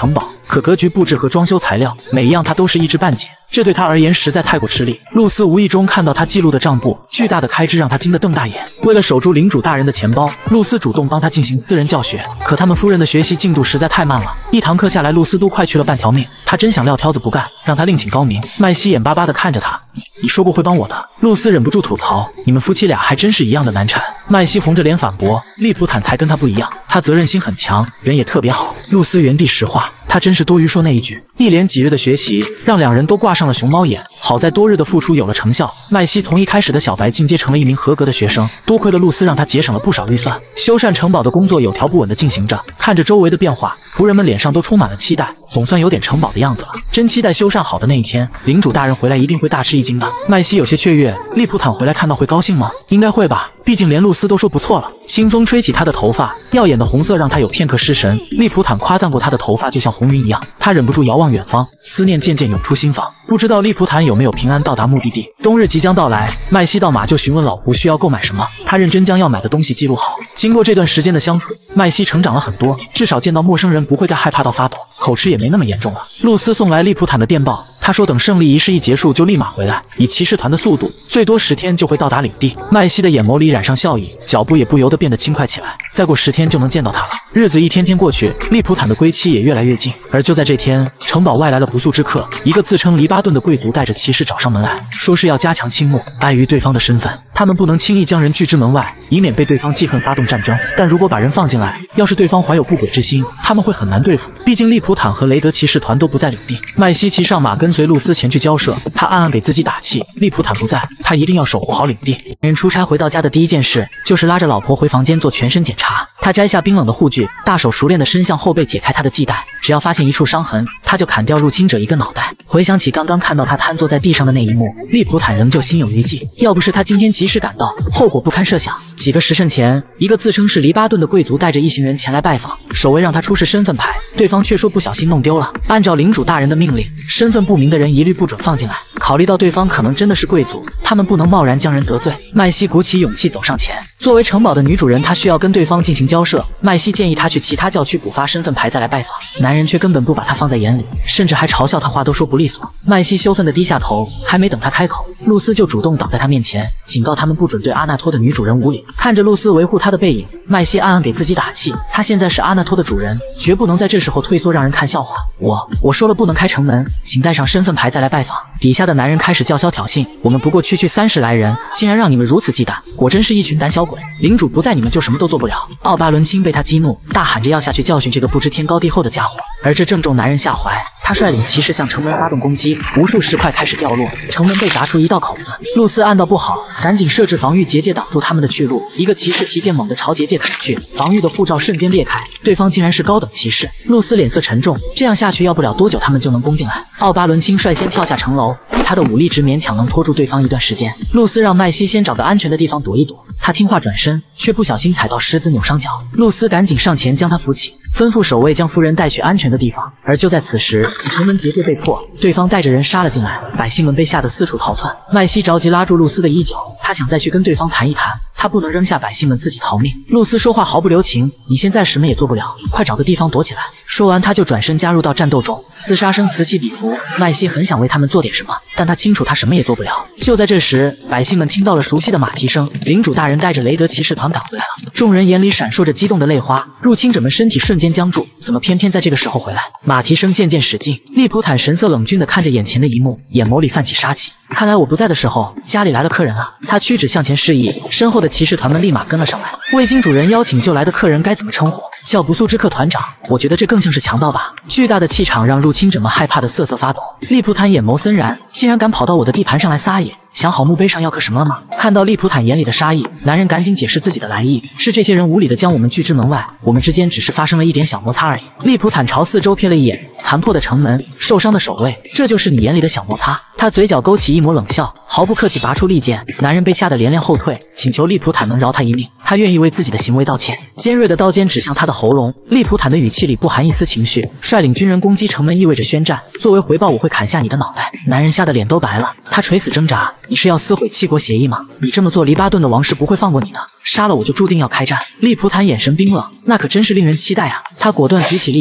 可格局布置和装修材料每一样他都是一知半解，这对他而言实在太过吃力。露丝无意中看到他记录的账簿，巨大的开支让他惊得瞪大眼。为了守住领主大人的钱包，露丝主动帮他进行私人教学。可他们夫人的学习进度实在太慢了，一堂课下来，露丝都快去了半条命。他真想撂挑子不干，让他另请高明。麦西眼巴巴地看着他，你说过会帮我的。露丝忍不住吐槽，你们夫妻俩还真是一样的难缠。麦西红着脸反驳，利普坦才跟他不一样，他责任心很强，人也特别好。露丝原地石化，他真是多余说那一句。一连几日的学习让两人都挂上了熊猫眼，好在多日的付出有了成效。麦西从一开始的小白进阶成了一名合格的学生，多亏了露丝让他节省了不少预算。修缮城堡的工作有条不紊地进行着，看着周围的变化，仆人们脸上都充满了期待，总算有点城堡的样子了。真期待修缮好的那一天，领主大人回来一定会大吃一惊的。麦西有些雀跃，利普坦回来看到会高兴吗？应该会吧，毕竟连露丝都说不错了。清风吹起他的头发，耀眼的红色让他有片刻失神。利普坦夸赞过他的头发就像红云一样，他忍不住遥望远方，思念渐渐涌出心房。不知道利普坦有没有平安到达目的地。冬日即将到来，麦西到马厩询问老胡需要购买什么，他认真将要买的东西记录好。经过这段时间的相处，麦西成长了很多，至少见到陌生人不会再害怕到发抖，口吃也没那么严重了。露丝送来利普坦的电报，他说等胜利仪式一结束就立马回来，以骑士团的速度，最多十天就会到达领地。麦西的眼眸里染上笑意，脚步也不由得变得轻快起来。再过十天就能见到他了。日子一天天过去，利普坦的归期也越来越近。而就在这天，城堡外来了不速之客，一个自称黎巴顿的贵族带着骑士找上门来，说是要加强倾慕。碍于对方的身份，他们不能轻易将人拒之门外，以免被对方记恨发动战争。但如果把人放进来，要是对方怀有不轨之心，他们会很难对付。毕竟利普坦和雷德骑士团都不在领地。麦西骑上马跟随露丝前去交涉，他暗暗给自己打气，利普坦不在，他一定要守护好领地。人出差回到家的第一件事就是拉着老婆回房间做全身检查。他摘下冰冷的护具，大手熟练地伸向后背解开他的系带，只要发现一处伤痕，他就砍掉入侵者一个脑袋。回想起刚刚看到他瘫坐在地上的那一幕，利普坦仍旧心有余悸。要不是他今天及时赶到，后果不堪设想。几个时辰前，一个自称是黎巴顿的贵族带着一行人前来拜访，守卫让他出示身份牌，对方却说不小心弄丢了。按照领主大人的命令，身份不明的人一律不准放进来。考虑到对方可能真的是贵族，他们不能贸然将人得罪。麦西鼓起勇气走上前，作为城堡的女主人，她需要跟对方进行交涉。麦西建议她去其他教区补发身份牌再来拜访，男人却根本不把她放在眼里，甚至还嘲笑她话都说不利索。麦西羞愤地低下头，还没等她开口，露丝就主动挡在她面前，警告他们不准对阿纳托的女主人无礼。看着露丝维护她的背影，麦西暗暗给自己打气，她现在是阿纳托的主人，绝不能在这时候退缩让人看笑话。我我说了不能开城门，请带上身份牌再来拜访。底下的男人开始叫嚣挑衅，我们不过区区三十来人，竟然让你们如此忌惮，果真是一群胆小鬼。领主不在，你们就什么都做不了。奥巴伦钦被他激怒，大喊着要下去教训这个不知天高地厚的家伙，而这正中男人下怀。他率领骑士向城门发动攻击，无数石块开始掉落，城门被砸出一道口子。露丝暗道不好，赶紧设置防御结界挡住他们的去路。一个骑士提剑猛地朝结界砍去，防御的护罩瞬间裂开，对方竟然是高等骑士。露丝脸色沉重，这样下去要不了多久他们就能攻进来。奥巴伦钦率先跳下城楼，以他的武力值勉强能拖住对方一段时间。露丝让麦西先找个安全的地方躲一躲，他听话转身，却不小心踩到石子扭伤脚。露丝赶紧上前将他扶起，吩咐守卫将夫人带去安全的地方。而就在此时，城门结界被破，对方带着人杀了进来，百姓们被吓得四处逃窜。麦西着急拉住露丝的衣角，他想再去跟对方谈一谈，他不能扔下百姓们自己逃命。露丝说话毫不留情，你现在什么也做不了，快找个地方躲起来。说完他就转身加入到战斗中，厮杀声此起彼伏。麦西很想为他们做点什么，但他清楚他什么也做不了。就在这时，百姓们听到了熟悉的马蹄声，领主大人带着雷德骑士团赶回来了。众人眼里闪烁着激动的泪花，入侵者们身体瞬间僵住，怎么偏偏在这个时候回来？马蹄声渐渐驶近，利普坦神色冷峻地看着眼前的一幕，眼眸里泛起杀气。看来我不在的时候，家里来了客人啊！他屈指向前示意，身后的骑士团们立马跟了上来。未经主人邀请就来的客人该怎么称呼？叫不速之客团长？我觉得这更像是强盗吧。巨大的气场让入侵者们害怕的瑟瑟发抖。利普坦眼眸森然，竟然敢跑到我的地盘上来撒野！想好墓碑上要刻什么了吗？看到利普坦眼里的杀意，男人赶紧解释自己的来意，是这些人无理的将我们拒之门外，我们之间只是发生了一点小摩擦而已。利普坦朝四周瞥了一眼，残破的城门，受伤的守卫，这就是你眼里的小摩擦？他嘴角勾起一抹冷笑，毫不客气拔出利剑。男人被吓得连连后退，请求利普坦能饶他一命，他愿意为自己的行为道歉。尖锐的刀尖指向他的喉咙，利普坦的语气里不含一丝情绪。率领军人攻击城门意味着宣战，作为回报我会砍下你的脑袋。男人吓得脸都白了，他垂死挣扎，你是要撕毁七国协议吗？你这么做，黎巴顿的王室不会放过你的，杀了我就注定要开战。利普坦眼神冰冷，那可真是令人期待啊！他果断举起利剑，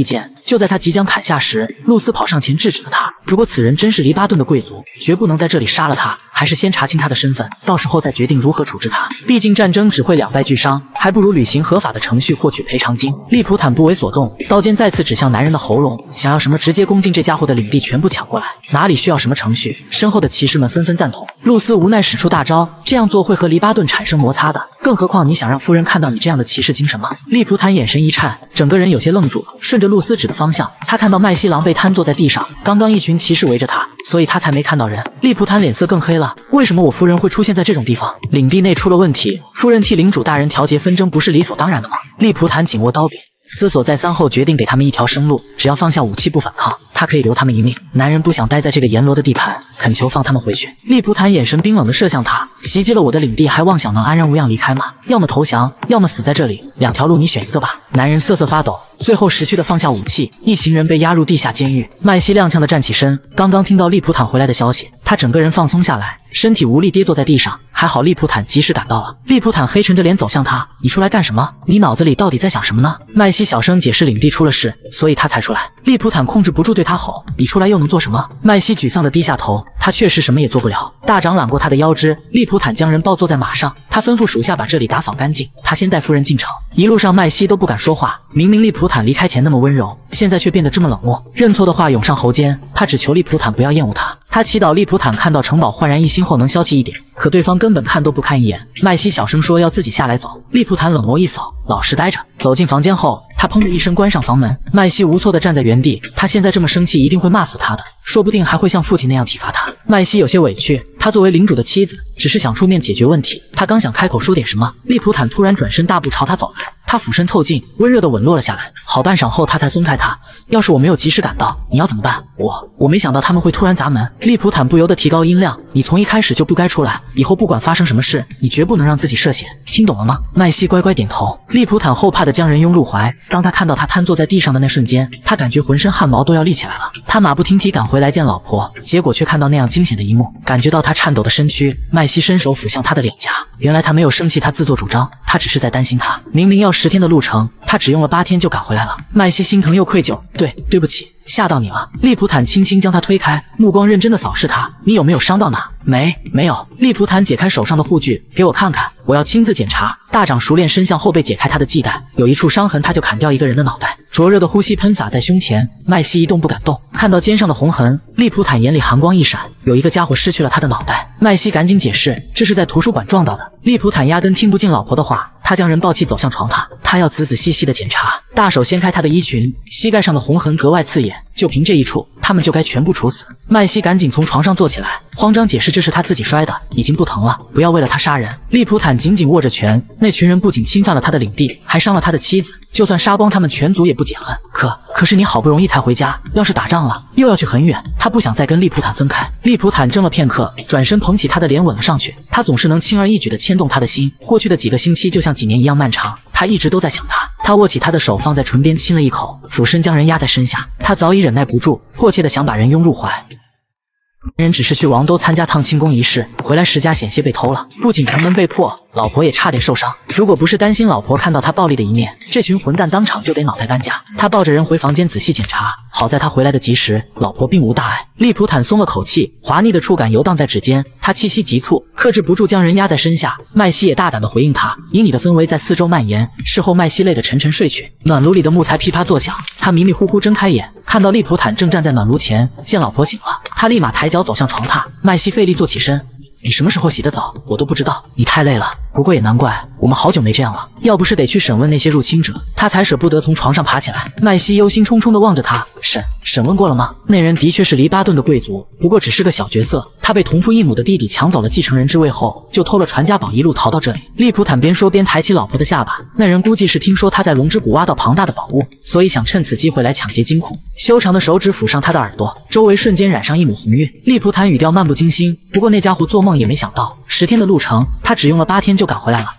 就在他即将砍下时，露丝跑上前制止了他。如果此人真是黎巴顿的贵族，绝不能在这里杀了他，还是先查清他的身份，到时候再决定如何处置他。毕竟战争只会两败俱伤，还不如履行合法的程序获取赔偿金。利普坦不为所动，刀尖再次指向男人的喉咙，想要什么直接攻进这家伙的领地，全部抢过来，哪里需要什么程序？身后的骑士们纷纷赞同。露丝无奈使出大招，这样做会和黎巴顿产生摩擦的，更何况你想让夫人看到你这样的骑士精神吗？利普坦眼神一颤，整个人有些愣住，顺着露丝指的方向，他看到麦西狼狈瘫坐在地上，刚刚一群骑士围着他，所以他才没看到人。利普坦脸色更黑了，为什么我夫人会出现在这种地方？领地内出了问题，夫人替领主大人调节纷争不是理所当然的吗？利普坦紧握刀柄，思索再三后决定给他们一条生路，只要放下武器不反抗，他可以留他们一命。男人不想待在这个阎罗的地盘，恳求放他们回去。利普坦眼神冰冷地射向他，袭击了我的领地，还妄想能安然无恙离开吗？要么投降，要么死在这里，两条路你选一个吧。男人瑟瑟发抖，最后识趣地放下武器，一行人被押入地下监狱。麦西踉跄地站起身，刚刚听到利普坦回来的消息，他整个人放松下来，身体无力跌坐在地上。还好利普坦及时赶到了。利普坦黑沉着脸走向他，你出来干什么？你脑子里到底在想什么呢？麦西小声解释领地出了事，所以他才出来。利普坦控制不住对他吼，你出来又能做什么？麦西沮丧地低下头，他确实什么也做不了。大掌揽过他的腰肢，利普坦将人抱坐在马上，他吩咐属下把这里打扫干净，他先带夫人进城。一路上麦西都不敢说话，明明利普坦离开前那么温柔，现在却变得这么冷漠。认错的话涌上喉间，他只求利普坦不要厌恶他。他祈祷利普坦看到城堡焕然一新后能消气一点，可对方根本看都不看一眼。麦西小声说要自己下来走，利普坦冷眸一扫，老实待着。走进房间后，他砰的一声关上房门。麦西无措地站在原地，他现在这么生气一定会骂死他的，说不定还会像父亲那样体罚他。麦西有些委屈，他作为领主的妻子，只是想出面解决问题。他刚想开口说点什么，利普坦突然转身大步朝他走来，他俯身凑近，温热地吻落了下来。好半晌后他才松开他，要是我没有及时赶到，你要怎么办？我我没想到他们会突然砸门。利普坦不由得提高音量，你从一开始就不该出来，以后不管发生什么事，你绝不能让自己涉险，听懂了吗？麦西乖乖点头。利普坦后怕地将人拥入怀，当他看到他瘫坐在地上的那瞬间，他感觉浑身汗毛都要立起来了。他马不停蹄赶回来见老婆，结果却看到那样惊险的一幕，感觉到他颤抖的身躯。麦西伸手抚向他的脸颊，原来他没有生气，他自作主张，他只是在担心他。明明要十天的路程，他只用了八天就赶回来了。麦西心疼又愧疚，对，对不起，吓到你了。利普坦轻轻将他推开，目光认真地扫视他，你有没有伤到哪？没，没有。利普坦解开手上的护具，给我看看，我要亲自检查。大掌熟练伸向后背解开他的系带，有一处伤痕，他就砍掉一个人的脑袋。灼热的呼吸喷洒在胸前，麦西一动不敢动。看到肩上的红痕，利普坦眼里寒光一闪，有一个家伙失去了他的脑袋。麦西赶紧解释，这是在图书馆撞到的。利普坦压根听不进老婆的话，他将人抱起走向床榻，他要仔仔细细的检查。大手掀开他的衣裙，膝盖上的红痕格外刺眼，就凭这一处，他们就该全部处死。麦西赶紧从床上坐起来，慌张解释这是他自己摔的，已经不疼了，不要为了他杀人。利普坦紧紧握着拳，那群人不仅侵犯了他的领地，还伤了他的妻子，就算杀光他们全族也不解恨。可可是你好不容易才回家，要是打仗了，又要去很远。他不想再跟利普坦分开。利普坦怔了片刻，转身捧起他的脸吻了上去。他总是能轻而易举地牵动他的心，过去的几个星期就像几年一样漫长，他一直都在想他。他握起他的手放在唇边亲了一口，俯身将人压在身下。他早已忍耐不住，迫切地想把人拥入怀。人只是去王都参加趟庆功仪式，回来时家险些被偷了，不仅城门被破，老婆也差点受伤。如果不是担心老婆看到他暴力的一面，这群混蛋当场就得脑袋搬家。他抱着人回房间仔细检查，好在他回来的及时，老婆并无大碍。利普坦松了口气，滑腻的触感游荡在指尖，他气息急促，克制不住将人压在身下。麦西也大胆地回应他，以你的氛围在四周蔓延。事后麦西累得沉沉睡去，暖炉里的木材噼啪作响，他迷迷糊糊睁开眼，看到利普坦正站在暖炉前，见老婆醒了，他立马抬脚走向床榻。麦西费力坐起身，你什么时候洗的澡？我都不知道。你太累了，不过也难怪，我们好久没这样了。要不是得去审问那些入侵者，他才舍不得从床上爬起来。麦西忧心忡忡地望着他，审审问过了吗？那人的确是黎巴顿的贵族，不过只是个小角色。他被同父异母的弟弟抢走了继承人之位后，就偷了传家宝，一路逃到这里。利普坦边说边抬起老婆的下巴，那人估计是听说他在龙之谷挖到庞大的宝物，所以想趁此机会来抢劫金库。修长的手指抚上他的耳朵，周围瞬间染上一抹红晕。利普坦语调漫不经心，不过那家伙做梦也没想到，十天的路程，他只用了八天就赶回来了。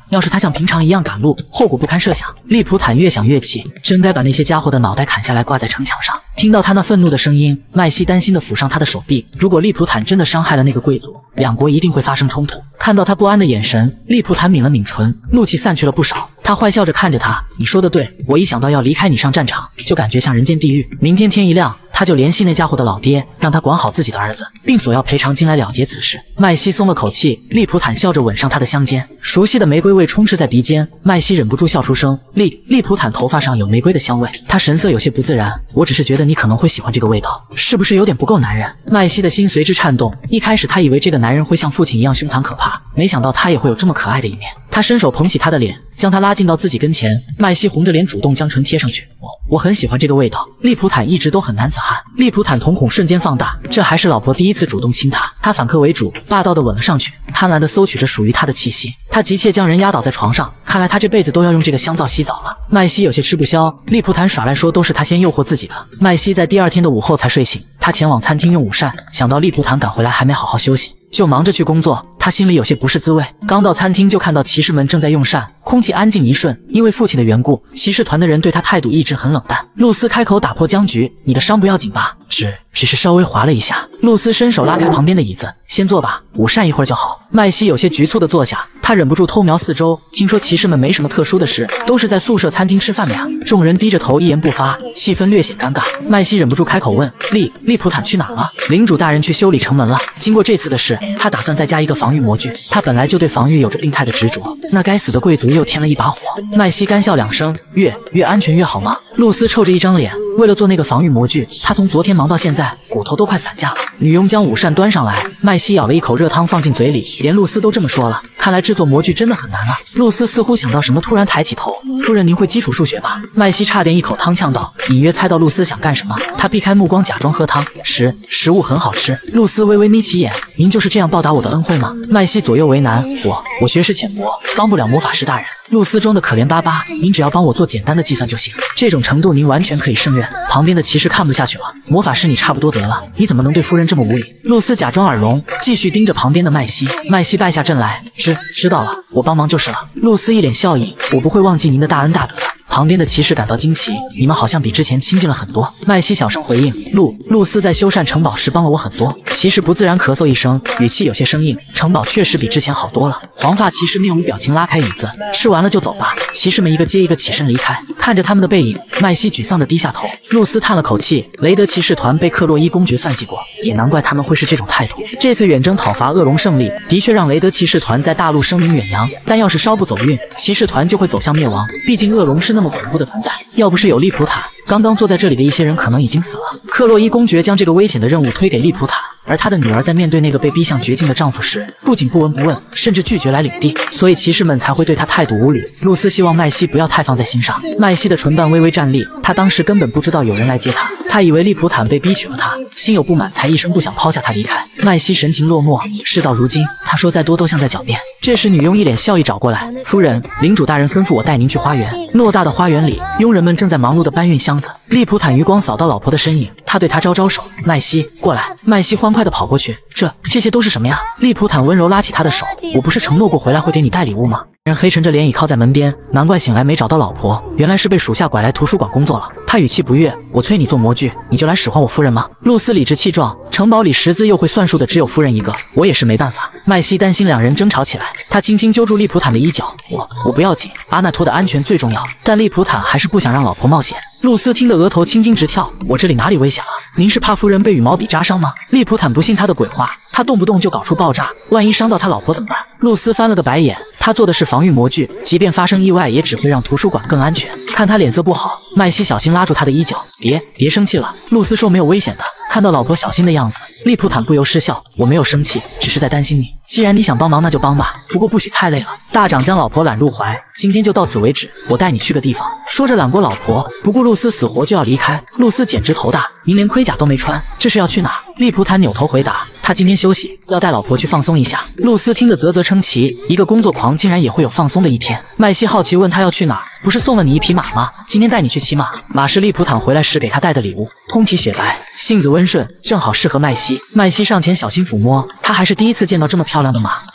要是他像平常一样赶路，后果不堪设想。利普坦越想越气，真该把那些家伙的脑袋砍下来挂在城墙上。听到他那愤怒的声音，麦西担心地抚上他的手臂。如果利普坦真的伤害了那个贵族，两国一定会发生冲突。看到他不安的眼神，利普坦抿了抿唇，怒气散去了不少。他坏笑着看着他，你说的对，我一想到要离开你上战场，就感觉像人间地狱。明天天一亮，他就联系那家伙的老爹，让他管好自己的儿子，并索要赔偿金来了结此事。麦西松了口气，利普坦笑着吻上他的香肩，熟悉的玫瑰味充斥在鼻尖，麦西忍不住笑出声。利利普坦头发上有玫瑰的香味，他神色有些不自然。我只是觉得你可能会喜欢这个味道，是不是有点不够男人？麦西的心随之颤动。一开始他以为这个男人会像父亲一样凶残可怕，没想到他也会有这么可爱的一面。他伸手捧起他的脸，将他拉近到自己跟前。麦西红着脸主动将唇贴上去。我我很喜欢这个味道。利普坦一直都很男子汉。利普坦瞳孔瞬间放大，这还是老婆第一次主动亲他，他反客为主，霸道的吻了上去，贪婪的搜取着属于他的气息。他急切将人压倒在床上，看来他这辈子都要用这个香皂洗澡了。麦西有些吃不消，利普坦耍赖说都是他先诱惑自己的。麦西在第二天的午后才睡醒，他前往餐厅用午膳，想到利普坦赶回来还没好好休息，就忙着去工作，他心里有些不是滋味。刚到餐厅就看到骑士们正在用膳，空气安静一瞬。因为父亲的缘故，骑士团的人对他态度一直很冷淡。露丝开口打破僵局，你的伤不要紧吧？只只是稍微划了一下。露丝伸手拉开旁边的椅子，先坐吧，午膳一会儿就好。麦西有些局促地坐下，他忍不住偷瞄四周，听说骑士们没什么特殊的事，都是在宿舍餐厅吃饭的呀。众人低着头一言不发，气氛略显尴尬。麦西忍不住开口问，利利普坦去哪了？领主大人去修理城门了。经过这次的事，他打算再加一个防御模具，他本来就对防御有着病态的执着，那该死的贵族又添了一把火。麦西干笑两声，越越安全越好吗？露丝臭着一张脸，为了做那个防御模具，她从昨天忙到现在，骨头都快散架了。女佣将午膳端上来，麦西舀了一口热汤放进嘴里，连露丝都这么说了，看来制作模具真的很难啊。露丝似乎想到什么，突然抬起头，夫人您会基础数学吧？麦西差点一口汤呛到，隐约猜到露丝想干什么，她避开目光假装喝汤。食食物很好吃。露丝微微眯起眼，您就是这样报答我的恩惠吗？麦西左右为难，我我学识浅薄，帮不了魔法师大人。露丝装的可怜巴巴，您只要帮我做简单的计算就行，这种程度您完全可以胜任。旁边的骑士看不下去了，魔法师你差不多得了，你怎么能对夫人这么无礼？露丝假装耳聋，继续盯着旁边的麦西。麦西败下阵来，知知道了，我帮忙就是了。露丝一脸笑意，我不会忘记您的大恩大德的。旁边的骑士感到惊奇，你们好像比之前亲近了很多。麦西小声回应，露露丝在修缮城堡时帮了我很多。骑士不自然咳嗽一声，语气有些生硬，城堡确实比之前好多了。黄发骑士面无表情拉开椅子，吃完了就走吧。骑士们一个接一个起身离开，看着他们的背影，麦西沮丧地低下头。露丝叹了口气，雷德骑士团被克洛伊公爵算计过，也难怪他们会是这种态度。这次远征讨伐恶龙胜利，的确让雷德骑士团在大陆声名远扬，但要是稍不走运，骑士团就会走向灭亡。毕竟恶龙是那么恐怖的存在，要不是有利普塔，刚刚坐在这里的一些人可能已经死了。克洛伊公爵将这个危险的任务推给利普塔，而他的女儿在面对那个被逼向绝境的丈夫时，不仅不闻不问，甚至拒绝来领地，所以骑士们才会对他态度无礼。露丝希望麦西不要太放在心上。麦西的唇瓣微微站立，他当时根本不知道有人来接他，他以为利普坦被逼娶了他，心有不满，才一声不响抛下他离开。麦西神情落寞，事到如今，他说再多都像在狡辩。这时女佣一脸笑意找过来，夫人，领主大人吩咐我带您去花园。偌大的花园里，佣人们正在忙碌地搬运箱子。利普坦余光扫到老婆的身影，他对她招招手，麦西过来。麦西欢快地跑过去，这这些都是什么呀？利普坦温柔拉起他的手，我不是承诺过回来会给你带礼物吗？人黑沉着脸倚靠在门边，难怪醒来没找到老婆，原来是被属下拐来图书馆工作了。他语气不悦，我催你做模具，你就来使唤我夫人吗？露丝理直气壮，城堡里识字又会算数的只有夫人一个，我也是没办法。麦西担心两人争吵起来，他轻轻揪住利普坦的衣角，我我不要紧，阿纳托的安全最重要。但利普坦还是不想让老婆冒险。露丝听得额头青筋直跳，我这里哪里危险了？您是怕夫人被羽毛笔扎伤吗？利普坦不信他的鬼话，他动不动就搞出爆炸，万一伤到他老婆怎么办？露丝翻了个白眼，他做的是防御模具，即便发生意外也只会让图书馆更安全。看他脸色不好，麦西小心拉住他的衣角，别别生气了。露丝说没有危险的。看到老婆小心的样子，利普坦不由失笑，我没有生气，只是在担心你。既然你想帮忙，那就帮吧，不过不许太累了。大长将老婆揽入怀，今天就到此为止，我带你去个地方。说着揽过老婆，不顾露丝死活就要离开。露丝简直头大，您连盔甲都没穿，这是要去哪？利普坦扭头回答，他今天休息，要带老婆去放松一下。露丝听得啧啧称奇，一个工作狂竟然也会有放松的一天。麦西好奇问他要去哪儿，不是送了你一匹马吗？今天带你去骑马。马是利普坦回来时给他带的礼物，通体雪白，性子温顺，正好适合麦西。麦西上前小心抚摸，他还是第一次见到这么漂亮的马，他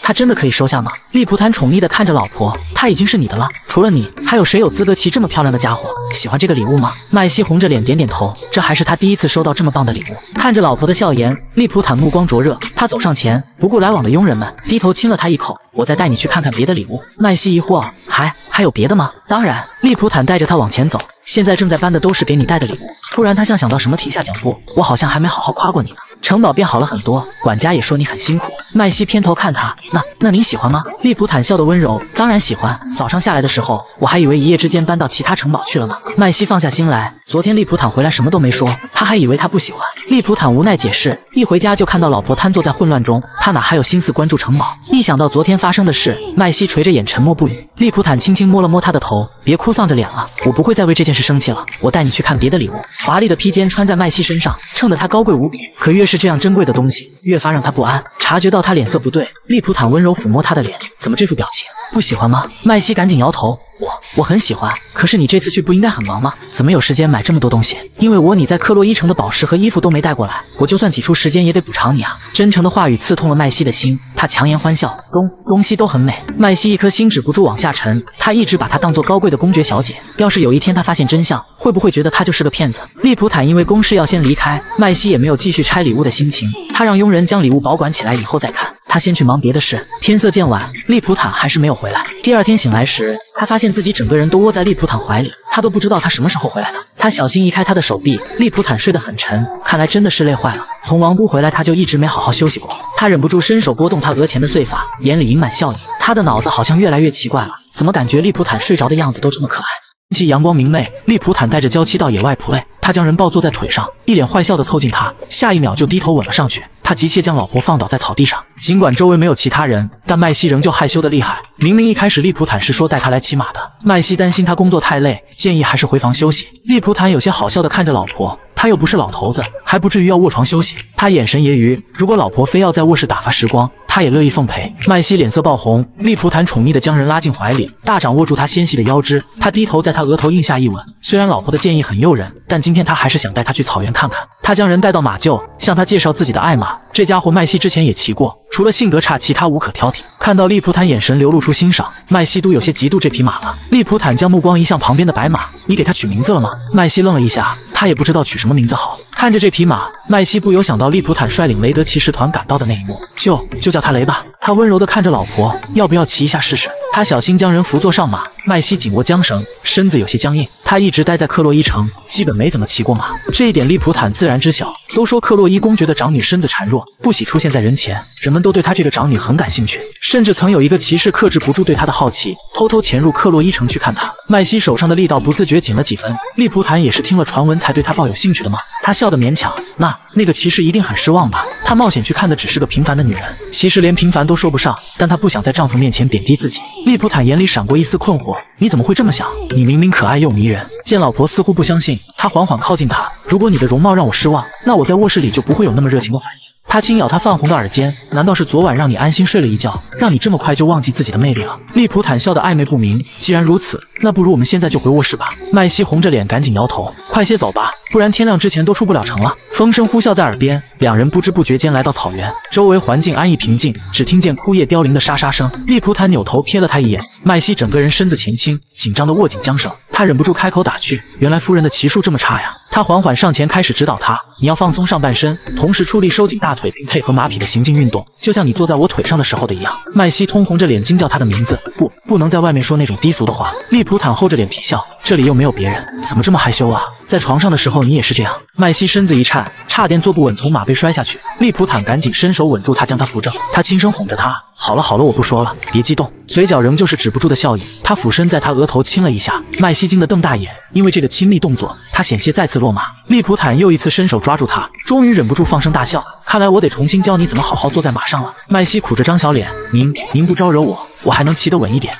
他真的可以收下吗？利普坦宠溺地看着老婆，他已经是你的了，除了你，还有谁有资格骑这么漂亮的家伙？喜欢这个礼物吗？麦西红着脸点点头，这还是他第一次收到这么棒的礼物。看着老婆的笑颜，利普坦目光灼热，他走上前，不顾来往的佣人们，低头亲了他一口。我再带你去看看别的礼物。麦西疑惑，还还有别的吗？当然。利普坦带着他往前走，现在正在搬的都是给你带的礼物。突然他像想到什么，停下脚步，我好像还没好好夸过你呢。城堡变好了很多，管家也说你很辛苦。麦西偏头看他，那那您喜欢吗？利普坦笑得温柔，当然喜欢。早上下来的时候，我还以为一夜之间搬到其他城堡去了呢。麦西放下心来，昨天利普坦回来什么都没说，他还以为他不喜欢。利普坦无奈解释，一回家就看到老婆瘫坐在混乱中，他哪还有心思关注城堡？一想到昨天发生的事，麦西垂着眼沉默不语。利普坦轻轻摸了摸他的头，别哭丧着脸了，我不会再为这件事生气了。我带你去看别的礼物。华丽的披肩穿在麦西身上，衬得她高贵无比。可越是这样珍贵的东西，越发让她不安。察觉到她脸色不对，利普坦温柔抚摸她的脸，怎么这副表情？不喜欢吗？麦西赶紧摇头。我我很喜欢，可是你这次去不应该很忙吗？怎么有时间买这么多东西？因为我你在克洛伊城的宝石和衣服都没带过来，我就算挤出时间也得补偿你啊！真诚的话语刺痛了麦西的心，她强颜欢笑，东东西都很美。麦西一颗心止不住往下沉，她一直把她当做高贵的公爵小姐，要是有一天她发现真相，会不会觉得她就是个骗子？利普坦因为公事要先离开，麦西也没有继续拆礼物的心情，她让佣人将礼物保管起来，以后再看。他先去忙别的事。天色渐晚，利普坦还是没有回来。第二天醒来时，他发现自己整个人都窝在利普坦怀里，他都不知道他什么时候回来的。他小心移开他的手臂，利普坦睡得很沉，看来真的是累坏了。从王都回来，他就一直没好好休息过。他忍不住伸手拨动他额前的碎发，眼里盈满笑意。他的脑子好像越来越奇怪了，怎么感觉利普坦睡着的样子都这么可爱？天气阳光明媚，利普坦带着娇妻到野外 play， 他将人抱坐在腿上，一脸坏笑地凑近他，下一秒就低头吻了上去。他急切将老婆放倒在草地上，尽管周围没有其他人，但麦西仍旧害羞得厉害。明明一开始利普坦是说带他来骑马的，麦西担心他工作太累，建议还是回房休息。利普坦有些好笑地看着老婆，他又不是老头子，还不至于要卧床休息。他眼神揶揄，如果老婆非要在卧室打发时光，他也乐意奉陪。麦西脸色爆红，利普坦宠溺地将人拉进怀里，大掌握住他纤细的腰肢，他低头在他额头印下一吻。虽然老婆的建议很诱人，但今天他还是想带他去草原看看。他将人带到马厩，向他介绍自己的爱马。这家伙麦西之前也骑过，除了性格差，其他无可挑剔。看到利普坦眼神流露出欣赏，麦西都有些嫉妒这匹马了。利普坦将目光移向旁边的白马，你给他取名字了吗？麦西愣了一下，他也不知道取什么名字好。看着这匹马，麦西不由想到利普坦率领雷德骑士团赶到的那一幕，就就叫他雷吧。他温柔地看着老婆，要不要骑一下试试？他小心将人扶坐上马，麦西紧握缰绳，身子有些僵硬。他一直待在克洛伊城，基本没怎么骑过马，这一点利普坦自然知晓。都说克洛伊公爵的长女身子孱弱，不喜出现在人前，人们都对他这个长女很感兴趣，甚至曾有一个骑士克制不住对他的好奇，偷偷潜入克洛伊城去看他。麦西手上的力道不自觉紧了几分，利普坦也是听了传闻才对他抱有兴趣的吗？他笑得勉强，那那个骑士一定很失望吧？他冒险去看的只是个平凡的女人，其实连平凡都说不上，但她不想在丈夫面前贬低自己。利普坦眼里闪过一丝困惑，你怎么会这么想？你明明可爱又迷人。见老婆似乎不相信，他缓缓靠近她，如果你的容貌让我失望，那我在卧室里就不会有那么热情的反应。他轻咬她泛红的耳尖，难道是昨晚让你安心睡了一觉，让你这么快就忘记自己的魅力了？利普坦笑得暧昧不明，既然如此，那不如我们现在就回卧室吧。麦西红着脸赶紧摇头，快些走吧，不然天亮之前都出不了城了。风声呼啸在耳边，两人不知不觉间来到草原，周围环境安逸平静，只听见枯叶凋零的沙沙声。利普坦扭头瞥了他一眼，麦西整个人身子前倾，紧张地握紧缰绳。他忍不住开口打趣，原来夫人的骑术这么差呀。他缓缓上前开始指导他，你要放松上半身，同时出力收紧大腿，并配合马匹的行进运动，就像你坐在我腿上的时候的一样。麦西通红着脸惊叫他的名字，不不能在外面说那种低俗的话。利普坦厚着脸皮笑，这里又没有别人，怎么这么害羞啊？在床上的时候你也是这样。麦西身子一颤，差点坐不稳，从马背摔下去。利普坦赶紧伸手稳住他，将他扶正。他轻声哄着他，好了好了，我不说了，别激动。嘴角仍旧是止不住的笑意。他俯身在他额头亲了一下，麦西惊得瞪大眼，因为这个亲密动作，他险些再次落马。利普坦又一次伸手抓住他，终于忍不住放声大笑。看来我得重新教你怎么好好坐在马上了。麦西苦着张小脸，您您不招惹我，我还能骑得稳一点。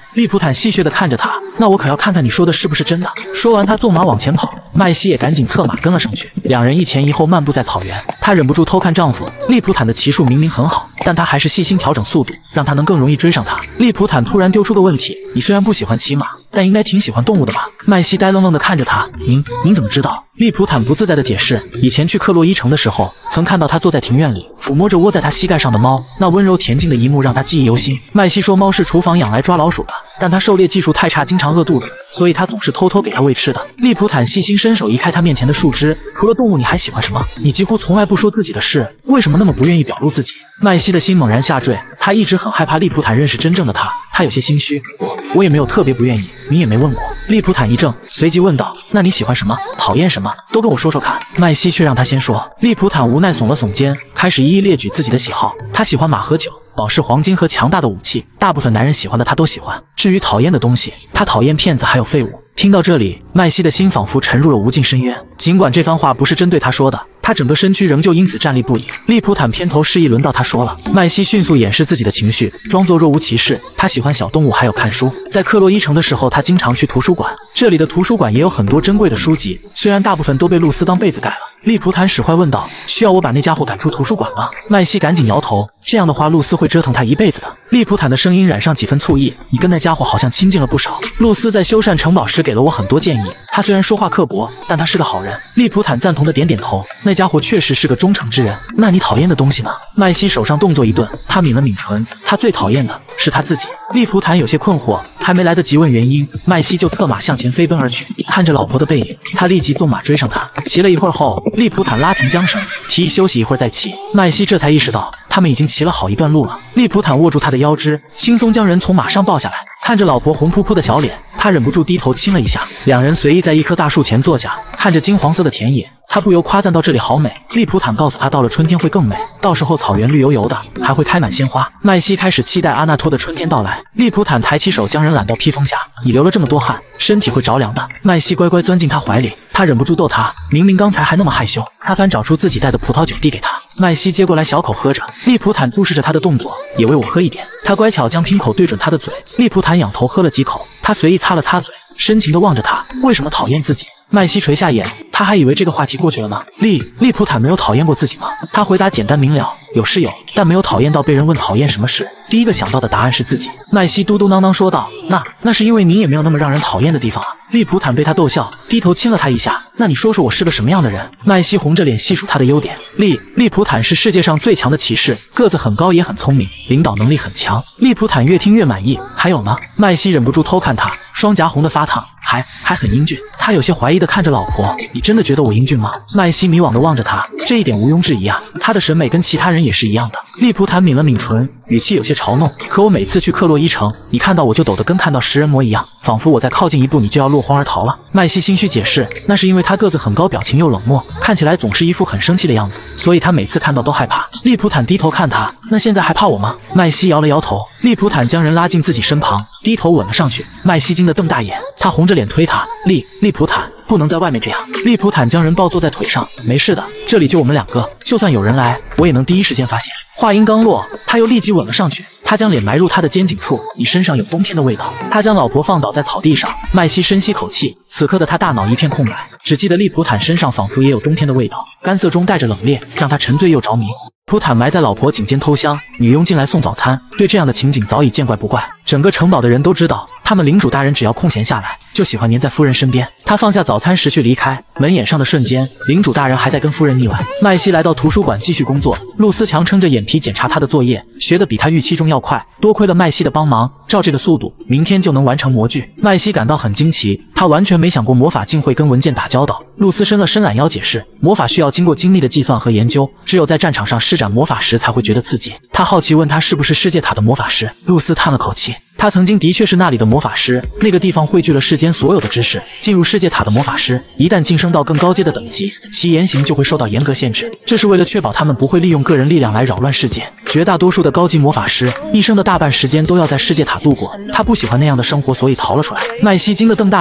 利普坦戏谑地看着他，那我可要看看你说的是不是真的。说完，他纵马往前跑，麦西也赶紧策马跟了上去，两人一前一后漫步在草原。她忍不住偷看丈夫利普坦的骑术明明很好，但她还是细心调整速度，让他能更容易追上她。利普坦突然丢出个问题：“你虽然不喜欢骑马，但应该挺喜欢动物的吧？”麦西呆愣愣地看着他：“您您怎么知道？”利普坦不自在地解释：“以前去克洛伊城的时候，曾看到他坐在庭院里，抚摸着窝在他膝盖上的猫，那温柔恬静的一幕让他记忆犹新。”麦西说：“猫是厨房养来抓老鼠的，但它狩猎技术太差，经常饿肚子，所以他总是偷偷给它喂吃的。”利普坦细心伸手移开他面前的树枝：“除了动物，你还喜欢什么？你几乎从来不说自己的事，为什么那么不愿意表露自己？”麦西的心猛然下坠，他一直很害怕利普坦认识真正的他，他有些心虚。我我也没有特别不愿意，你也没问过。利普坦一怔，随即问道：“那你喜欢什么？讨厌什么？都跟我说说看。”麦西却让他先说。利普坦无奈耸了耸肩，开始一一列举自己的喜好。他喜欢马和酒、宝石、黄金和强大的武器，大部分男人喜欢的他都喜欢。至于讨厌的东西，他讨厌骗子还有废物。听到这里，麦西的心仿佛沉入了无尽深渊。尽管这番话不是针对他说的，他整个身躯仍旧因此站立不已。利普坦偏头示意轮到他说了，麦西迅速掩饰自己的情绪，装作若无其事。他喜欢小动物，还有看书。在克洛伊城的时候，他经常去图书馆，这里的图书馆也有很多珍贵的书籍，虽然大部分都被露丝当被子盖了。利普坦使坏问道：“需要我把那家伙赶出图书馆吗？”麦西赶紧摇头，这样的话露丝会折腾他一辈子的。利普坦的声音染上几分醋意：“你跟那家伙好像亲近了不少。露丝在修缮城堡时给了我很多建议，他虽然说话刻薄，但他是个好人。”利普坦赞同的点点头，那家伙确实是个忠诚之人。那你讨厌的东西呢？麦西手上动作一顿，他抿了抿唇，他最讨厌的是他自己。利普坦有些困惑，还没来得及问原因，麦西就策马向前飞奔而去。看着老婆的背影，他立即纵马追上她。骑了一会儿后，利普坦拉停缰绳，提议休息一会儿再骑。麦西这才意识到，他们已经骑了好一段路了。利普坦握住他的腰肢，轻松将人从马上抱下来。看着老婆红扑扑的小脸，他忍不住低头亲了一下。两人随意在一棵大树前坐下，看着金黄色的田野，他不由夸赞到：“这里好美。”利普坦告诉他，到了春天会更美，到时候草原绿油油的，还会开满鲜花。麦西开始期待阿纳托的春天到来。利普坦抬起手将人揽到披风下：“你流了这么多汗，身体会着凉的。”麦西乖乖钻进他怀里，他忍不住逗他：“明明刚才还那么害羞。”他翻找出自己带的葡萄酒递给他，麦西接过来小口喝着。利普坦注视着他的动作，也为我喝一点。他乖巧将瓶口对准他的嘴，利普坦仰头喝了几口，他随意擦了擦嘴，深情地望着他。为什么讨厌自己？麦西垂下眼，他还以为这个话题过去了呢。利利普坦没有讨厌过自己吗？他回答简单明了，有是有，但没有讨厌到被人问讨厌什么事，第一个想到的答案是自己。麦西嘟嘟囔囔说道：“那那是因为你也没有那么让人讨厌的地方啊。”利普坦被他逗笑，低头亲了他一下。那你说说我是个什么样的人？麦西红着脸细数他的优点。利利普坦是世界上最强的骑士，个子很高也很聪明，领导能力很强。利普坦越听越满意。还有呢？麦西忍不住偷看他，双颊红得发烫，还还很英俊。他有些怀疑地看着老婆：“你真的觉得我英俊吗？”麦西迷惘地望着他，这一点毋庸置疑啊，他的审美跟其他人也是一样的。利普坦抿了抿唇，语气有些嘲弄：“可我每次去克洛伊城，你看到我就抖得跟看到食人魔一样，仿佛我再靠近一步，你就要落荒而逃了。”麦西心虚解释：“那是因为他个子很高，表情又冷漠，看起来总是一副很生气的样子，所以他每次看到都害怕。”利普坦低头看他：“那现在还怕我吗？”麦西摇了摇头。利普坦将人拉进自己身旁，低头吻了上去。麦西惊得瞪大眼，他红着脸推他：“利利普坦，不能在外面这样。”利普坦将人抱坐在腿上：“没事的，这里就我们两个，就算有人来，我也能第一时间发现。”话音刚落，他又立即吻了上去。他将脸埋入他的肩颈处：“你身上有冬天的味道。”他将老婆放倒在草地上，麦西深吸口气，此刻的他大脑一片空白，只记得利普坦身上仿佛也有冬天的味道，干涩中带着冷冽，让他沉醉又着迷。普坦埋在老婆颈间偷香，女佣进来送早餐，对这样的情景早已见怪不怪。整个城堡的人都知道，他们领主大人只要空闲下来，就喜欢黏在夫人身边。他放下早餐时去离开，门掩上的瞬间，领主大人还在跟夫人腻歪。麦西来到图书馆继续工作，露丝强撑着眼皮检查他的作业，学得比他预期中要快。多亏了麦西的帮忙，照这个速度，明天就能完成模具。麦西感到很惊奇，他完全没想过魔法竟会跟文件打交道。露丝伸了伸懒腰解释，魔法需要经过精密的计算和研究，只有在战场上施展魔法时才会觉得刺激。他好奇问他是不是世界塔的魔法师，露丝叹了口气。他曾经的确是那里的魔法师，那个地方汇聚了世间所有的知识。进入世界塔的魔法师，一旦晋升到更高阶的等级，其言行就会受到严格限制，这是为了确保他们不会利用个人力量来扰乱世界。绝大多数的高级魔法师，一生的大半时间都要在世界塔度过。他不喜欢那样的生活，所以逃了出来。麦西惊得瞪大眼，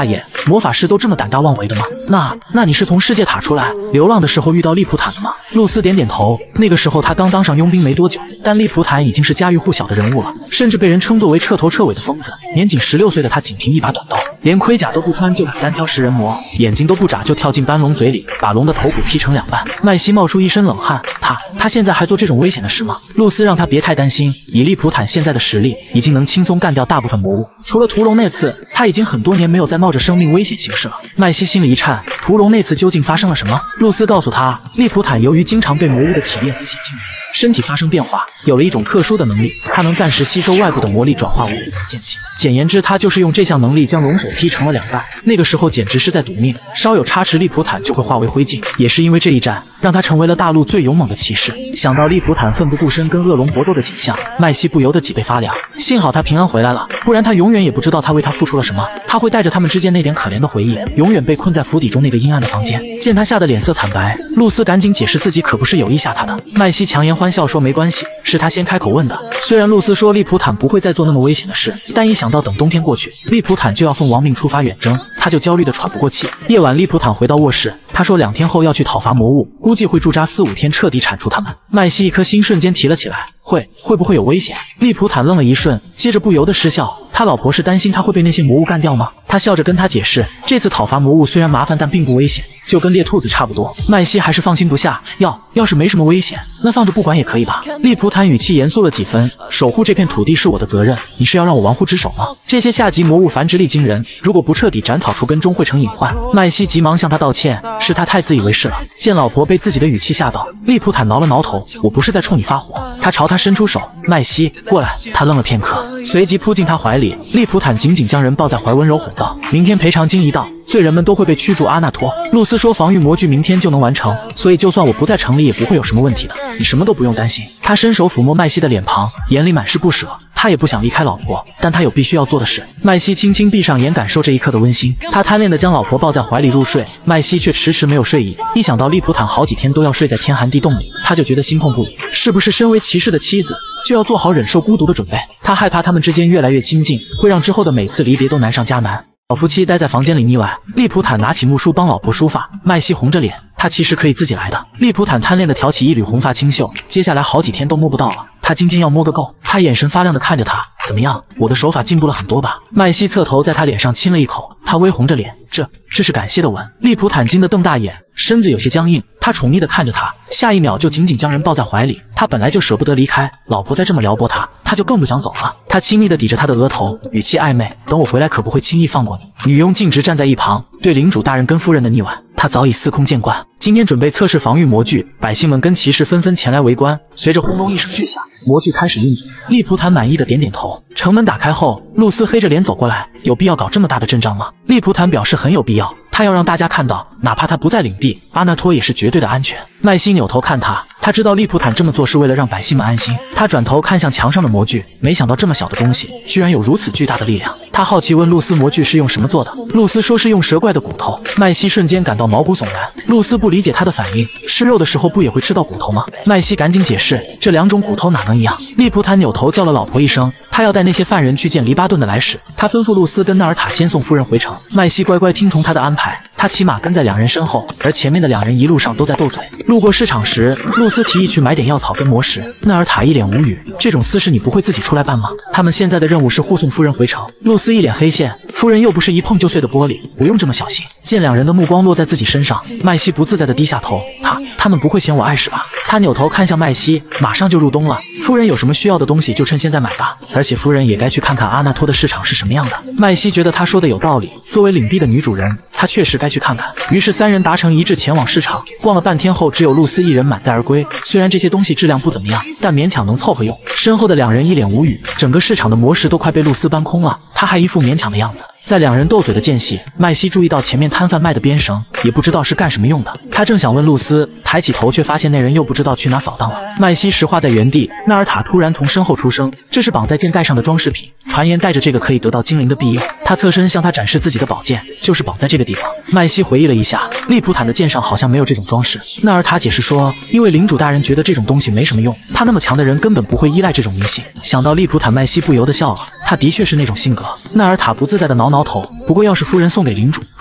魔法师都这么胆大妄为的吗？那那你是从世界塔出来，流浪的时候遇到利普坦的吗？露丝点点头。那个时候他刚当上佣兵没多久，但利普坦已经是家喻户晓的人物了，甚至被人称作为彻头彻尾的疯子。年仅十六岁的他仅凭一把短刀，连盔甲都不穿就敢单挑食人魔，眼睛都不眨就跳进斑龙嘴里，把龙的头骨劈成两半。麦西冒出一身冷汗，他他现在还做这种危险的事吗？露丝让他别太担心，以利普坦现在的实力，已经能轻松干掉大部分魔物。除了屠龙那次，他已经很多年没有再冒着生命危险行事了。麦西心里一颤，屠龙那次究竟发生了什么？露丝告诉他，利普坦由于经常被魔物的体验和血惊人，身体发生变化，有了一种特殊的能力，他能暂时吸收外部的魔力，转化为自己的剑气。简言之，他就是用这项能力将龙首劈成了两半。那个时候简直是在赌命，稍有差池，利普坦就会化为灰烬。也是因为这一战，让他成为了大陆最勇猛的骑士。想到利普坦奋不顾身跟恶龙搏斗的景象，麦西不由得脊背发凉。幸好他平安回来了，不然他永远也不知道他为他付出了什么。他会带着他们之间那点可怜的回忆，永远被困在府邸中那个阴暗的房间。见他吓得脸色惨白，露丝赶紧解释自己可不是有意吓他的。麦西强颜欢笑说没关系，是他先开口问的。虽然露丝说利普坦不会再做那么危险的事，但一想到等冬天过去，利普坦就要奉亡命出发远征，他就焦虑得喘不过气。夜晚，利普坦回到卧室，他说两天后要去讨伐魔物，估计会驻扎四五天，彻底铲除他们。麦西一颗心瞬间提了起来，会会不会有危险？利普坦愣了一瞬，接着不由得失笑。他老婆是担心他会被那些魔物干掉吗？他笑着跟他解释，这次讨伐魔物虽然麻烦，但并不危险，就跟猎兔子差不多。麦西还是放心不下，要要是没什么危险，那放着不管也可以吧？利普坦语气严肃了几分，守护这片土地是我的责任，你是要让我玩忽职守吗？这些下级魔物繁殖力惊人，如果不彻底斩草除根，终会成隐患。麦西急忙向他道歉，是他太自以为是了。见老婆被自己的语气吓到，利普坦挠了挠头，我不是在冲你发火。他朝他伸出手，麦西过来。他愣了片刻，随即扑进他怀里。利普坦紧紧将人抱在怀，温柔哄道，明天赔偿金一到，罪人们都会被驱逐阿纳托。露丝说防御模具明天就能完成，所以就算我不在城里也不会有什么问题的，你什么都不用担心。他伸手抚摸麦西的脸庞，眼里满是不舍。他也不想离开老婆，但他有必须要做的事。麦西轻轻闭上眼，感受这一刻的温馨。他贪恋地将老婆抱在怀里入睡，麦西却迟迟没有睡意。一想到利普坦好几天都要睡在天寒地冻里，他就觉得心痛不已。是不是身为骑士的妻子就要做好忍受孤独的准备？他害怕他们之间越来越亲近，会让之后的每次离别都难上加难。老夫妻待在房间里腻歪，利普坦拿起木梳帮老婆梳发，麦西红着脸，他其实可以自己来的。利普坦贪恋地挑起一缕红发清秀，接下来好几天都摸不到了，他今天要摸个够。他眼神发亮地看着他，怎么样，我的手法进步了很多吧？麦西侧头在他脸上亲了一口，他微红着脸，这这是感谢的吻。利普坦惊得瞪大眼，身子有些僵硬，他宠溺地看着他，下一秒就紧紧将人抱在怀里。他本来就舍不得离开，老婆再这么撩拨他，他就更不想走了。他亲昵地抵着他的额头，语气暧昧，等我回来可不会轻易放过你。女佣径直站在一旁，对领主大人跟夫人的溺婉，他早已司空见惯。今天准备测试防御模具，百姓们跟骑士纷纷前来围观。随着轰隆一声巨响，模具开始运作。利普坦满意的点点头。城门打开后，露丝黑着脸走过来，有必要搞这么大的阵仗吗？利普坦表示很有必要，他要让大家看到，哪怕他不在领地，阿纳托也是绝对的安全。麦西扭头看他，他知道利普坦这么做是为了让百姓们安心。他转头看向墙上的模具，没想到这么小的东西居然有如此巨大的力量。他好奇问露丝模具是用什么做的，露丝说是用蛇怪的骨头。麦西瞬间感到毛骨悚然，露丝不理解他的反应，吃肉的时候不也会吃到骨头吗？麦西赶紧解释，这两种骨头哪能一样？利普坦扭头叫了老婆一声，他要带那些犯人去见黎巴顿的来使。他吩咐露丝跟纳尔塔先送夫人回城。麦西乖乖听从他的安排，他骑马跟在两人身后，而前面的两人一路上都在斗嘴。路过市场时，露丝提议去买点药草跟魔石，纳尔塔一脸无语，这种私事你不会自己出来办吗？他们现在的任务是护送夫人回城。露丝一脸黑线，夫人又不是一碰就碎的玻璃，不用这么小心。见两人的目光落在自己身上，麦西不自在地低下头，他他们不会嫌我碍事吧？他扭头看向麦西，马上就入冬了，夫人有什么需要的东西就趁现在买吧，而且夫人也该去看看阿纳托的市场是什么样的。麦西觉得他说的有道理，作为领地的女主人，她确实该去看看。于是三人达成一致，前往市场。逛了半天后，只有露丝一人满载而归。虽然这些东西质量不怎么样，但勉强能凑合用。身后的两人一脸无语，整个市场的魔石都快被露丝搬空了，他还一副勉强的样子。在两人斗嘴的间隙，麦西注意到前面摊贩卖的鞭绳，也不知道是干什么用的。他正想问露丝，抬起头却发现那人又不知道去哪扫荡了。麦西石化在原地，纳尔塔突然从身后出声，这是绑在剑盖上的装饰品，传言带着这个可以得到精灵的庇佑。他侧身向他展示自己的宝剑，就是绑在这个地方。麦西回忆了一下，利普坦的剑上好像没有这种装饰。纳尔塔解释说，因为领主大人觉得这种东西没什么用，他那么强的人根本不会依赖这种迷信。想到利普坦，麦西不由得笑了，他的确是那种性格。纳尔塔不自在的挠挠头，不过要是夫人送给领主，他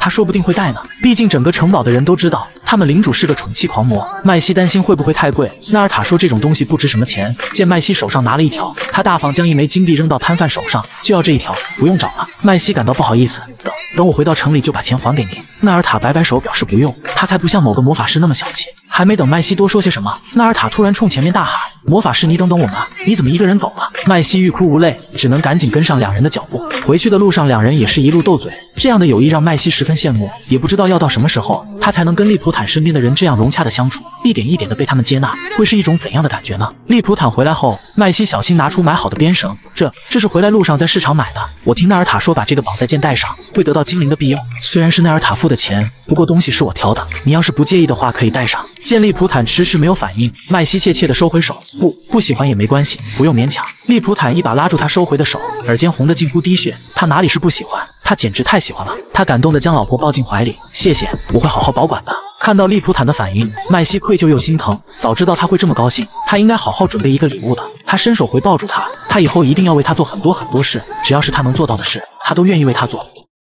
他说不定会带呢。毕竟整个城堡的人都知道，他们领主是个宠妻狂魔。麦西担心会不会太贵，纳尔塔说这种东西不值什么钱。见麦西手上拿了一条，他大方将一枚金币扔到摊贩手上，就要这一条，不用找了。麦西感到不好意思，等等我回到城里就把钱还给您。纳尔塔摆摆手表示不用，他才不像某个魔法师那么小气。还没等麦西多说些什么，纳尔塔突然冲前面大喊：“魔法师，你等等我们啊！你怎么一个人走了？”麦西欲哭无泪，只能赶紧跟上两人的脚步。回去的路上，两人也是一路斗嘴，这样的友谊让麦西十分羡慕，也不知道要到什么时候，他才能跟利普坦身边的人这样融洽的相处，一点一点的被他们接纳，会是一种怎样的感觉呢？利普坦回来后，麦西小心拿出买好的鞭绳，这这是回来路上在市场买的。我听纳尔塔说，把这个绑在剑带上，会得到精灵的庇佑。虽然是纳尔塔付的钱，不过东西是我挑的，你要是不介意的话，可以带上。见利普坦迟迟没有反应，麦西怯怯地收回手，不不喜欢也没关系，不用勉强。利普坦一把拉住他收回的手，耳尖红得近乎滴血。他哪里是不喜欢，他简直太喜欢了。他感动地将老婆抱进怀里，谢谢，我会好好保管的。看到利普坦的反应，麦西愧疚又心疼。早知道他会这么高兴，他应该好好准备一个礼物的。他伸手回抱住他，他以后一定要为他做很多很多事，只要是他能做到的事，他都愿意为他做。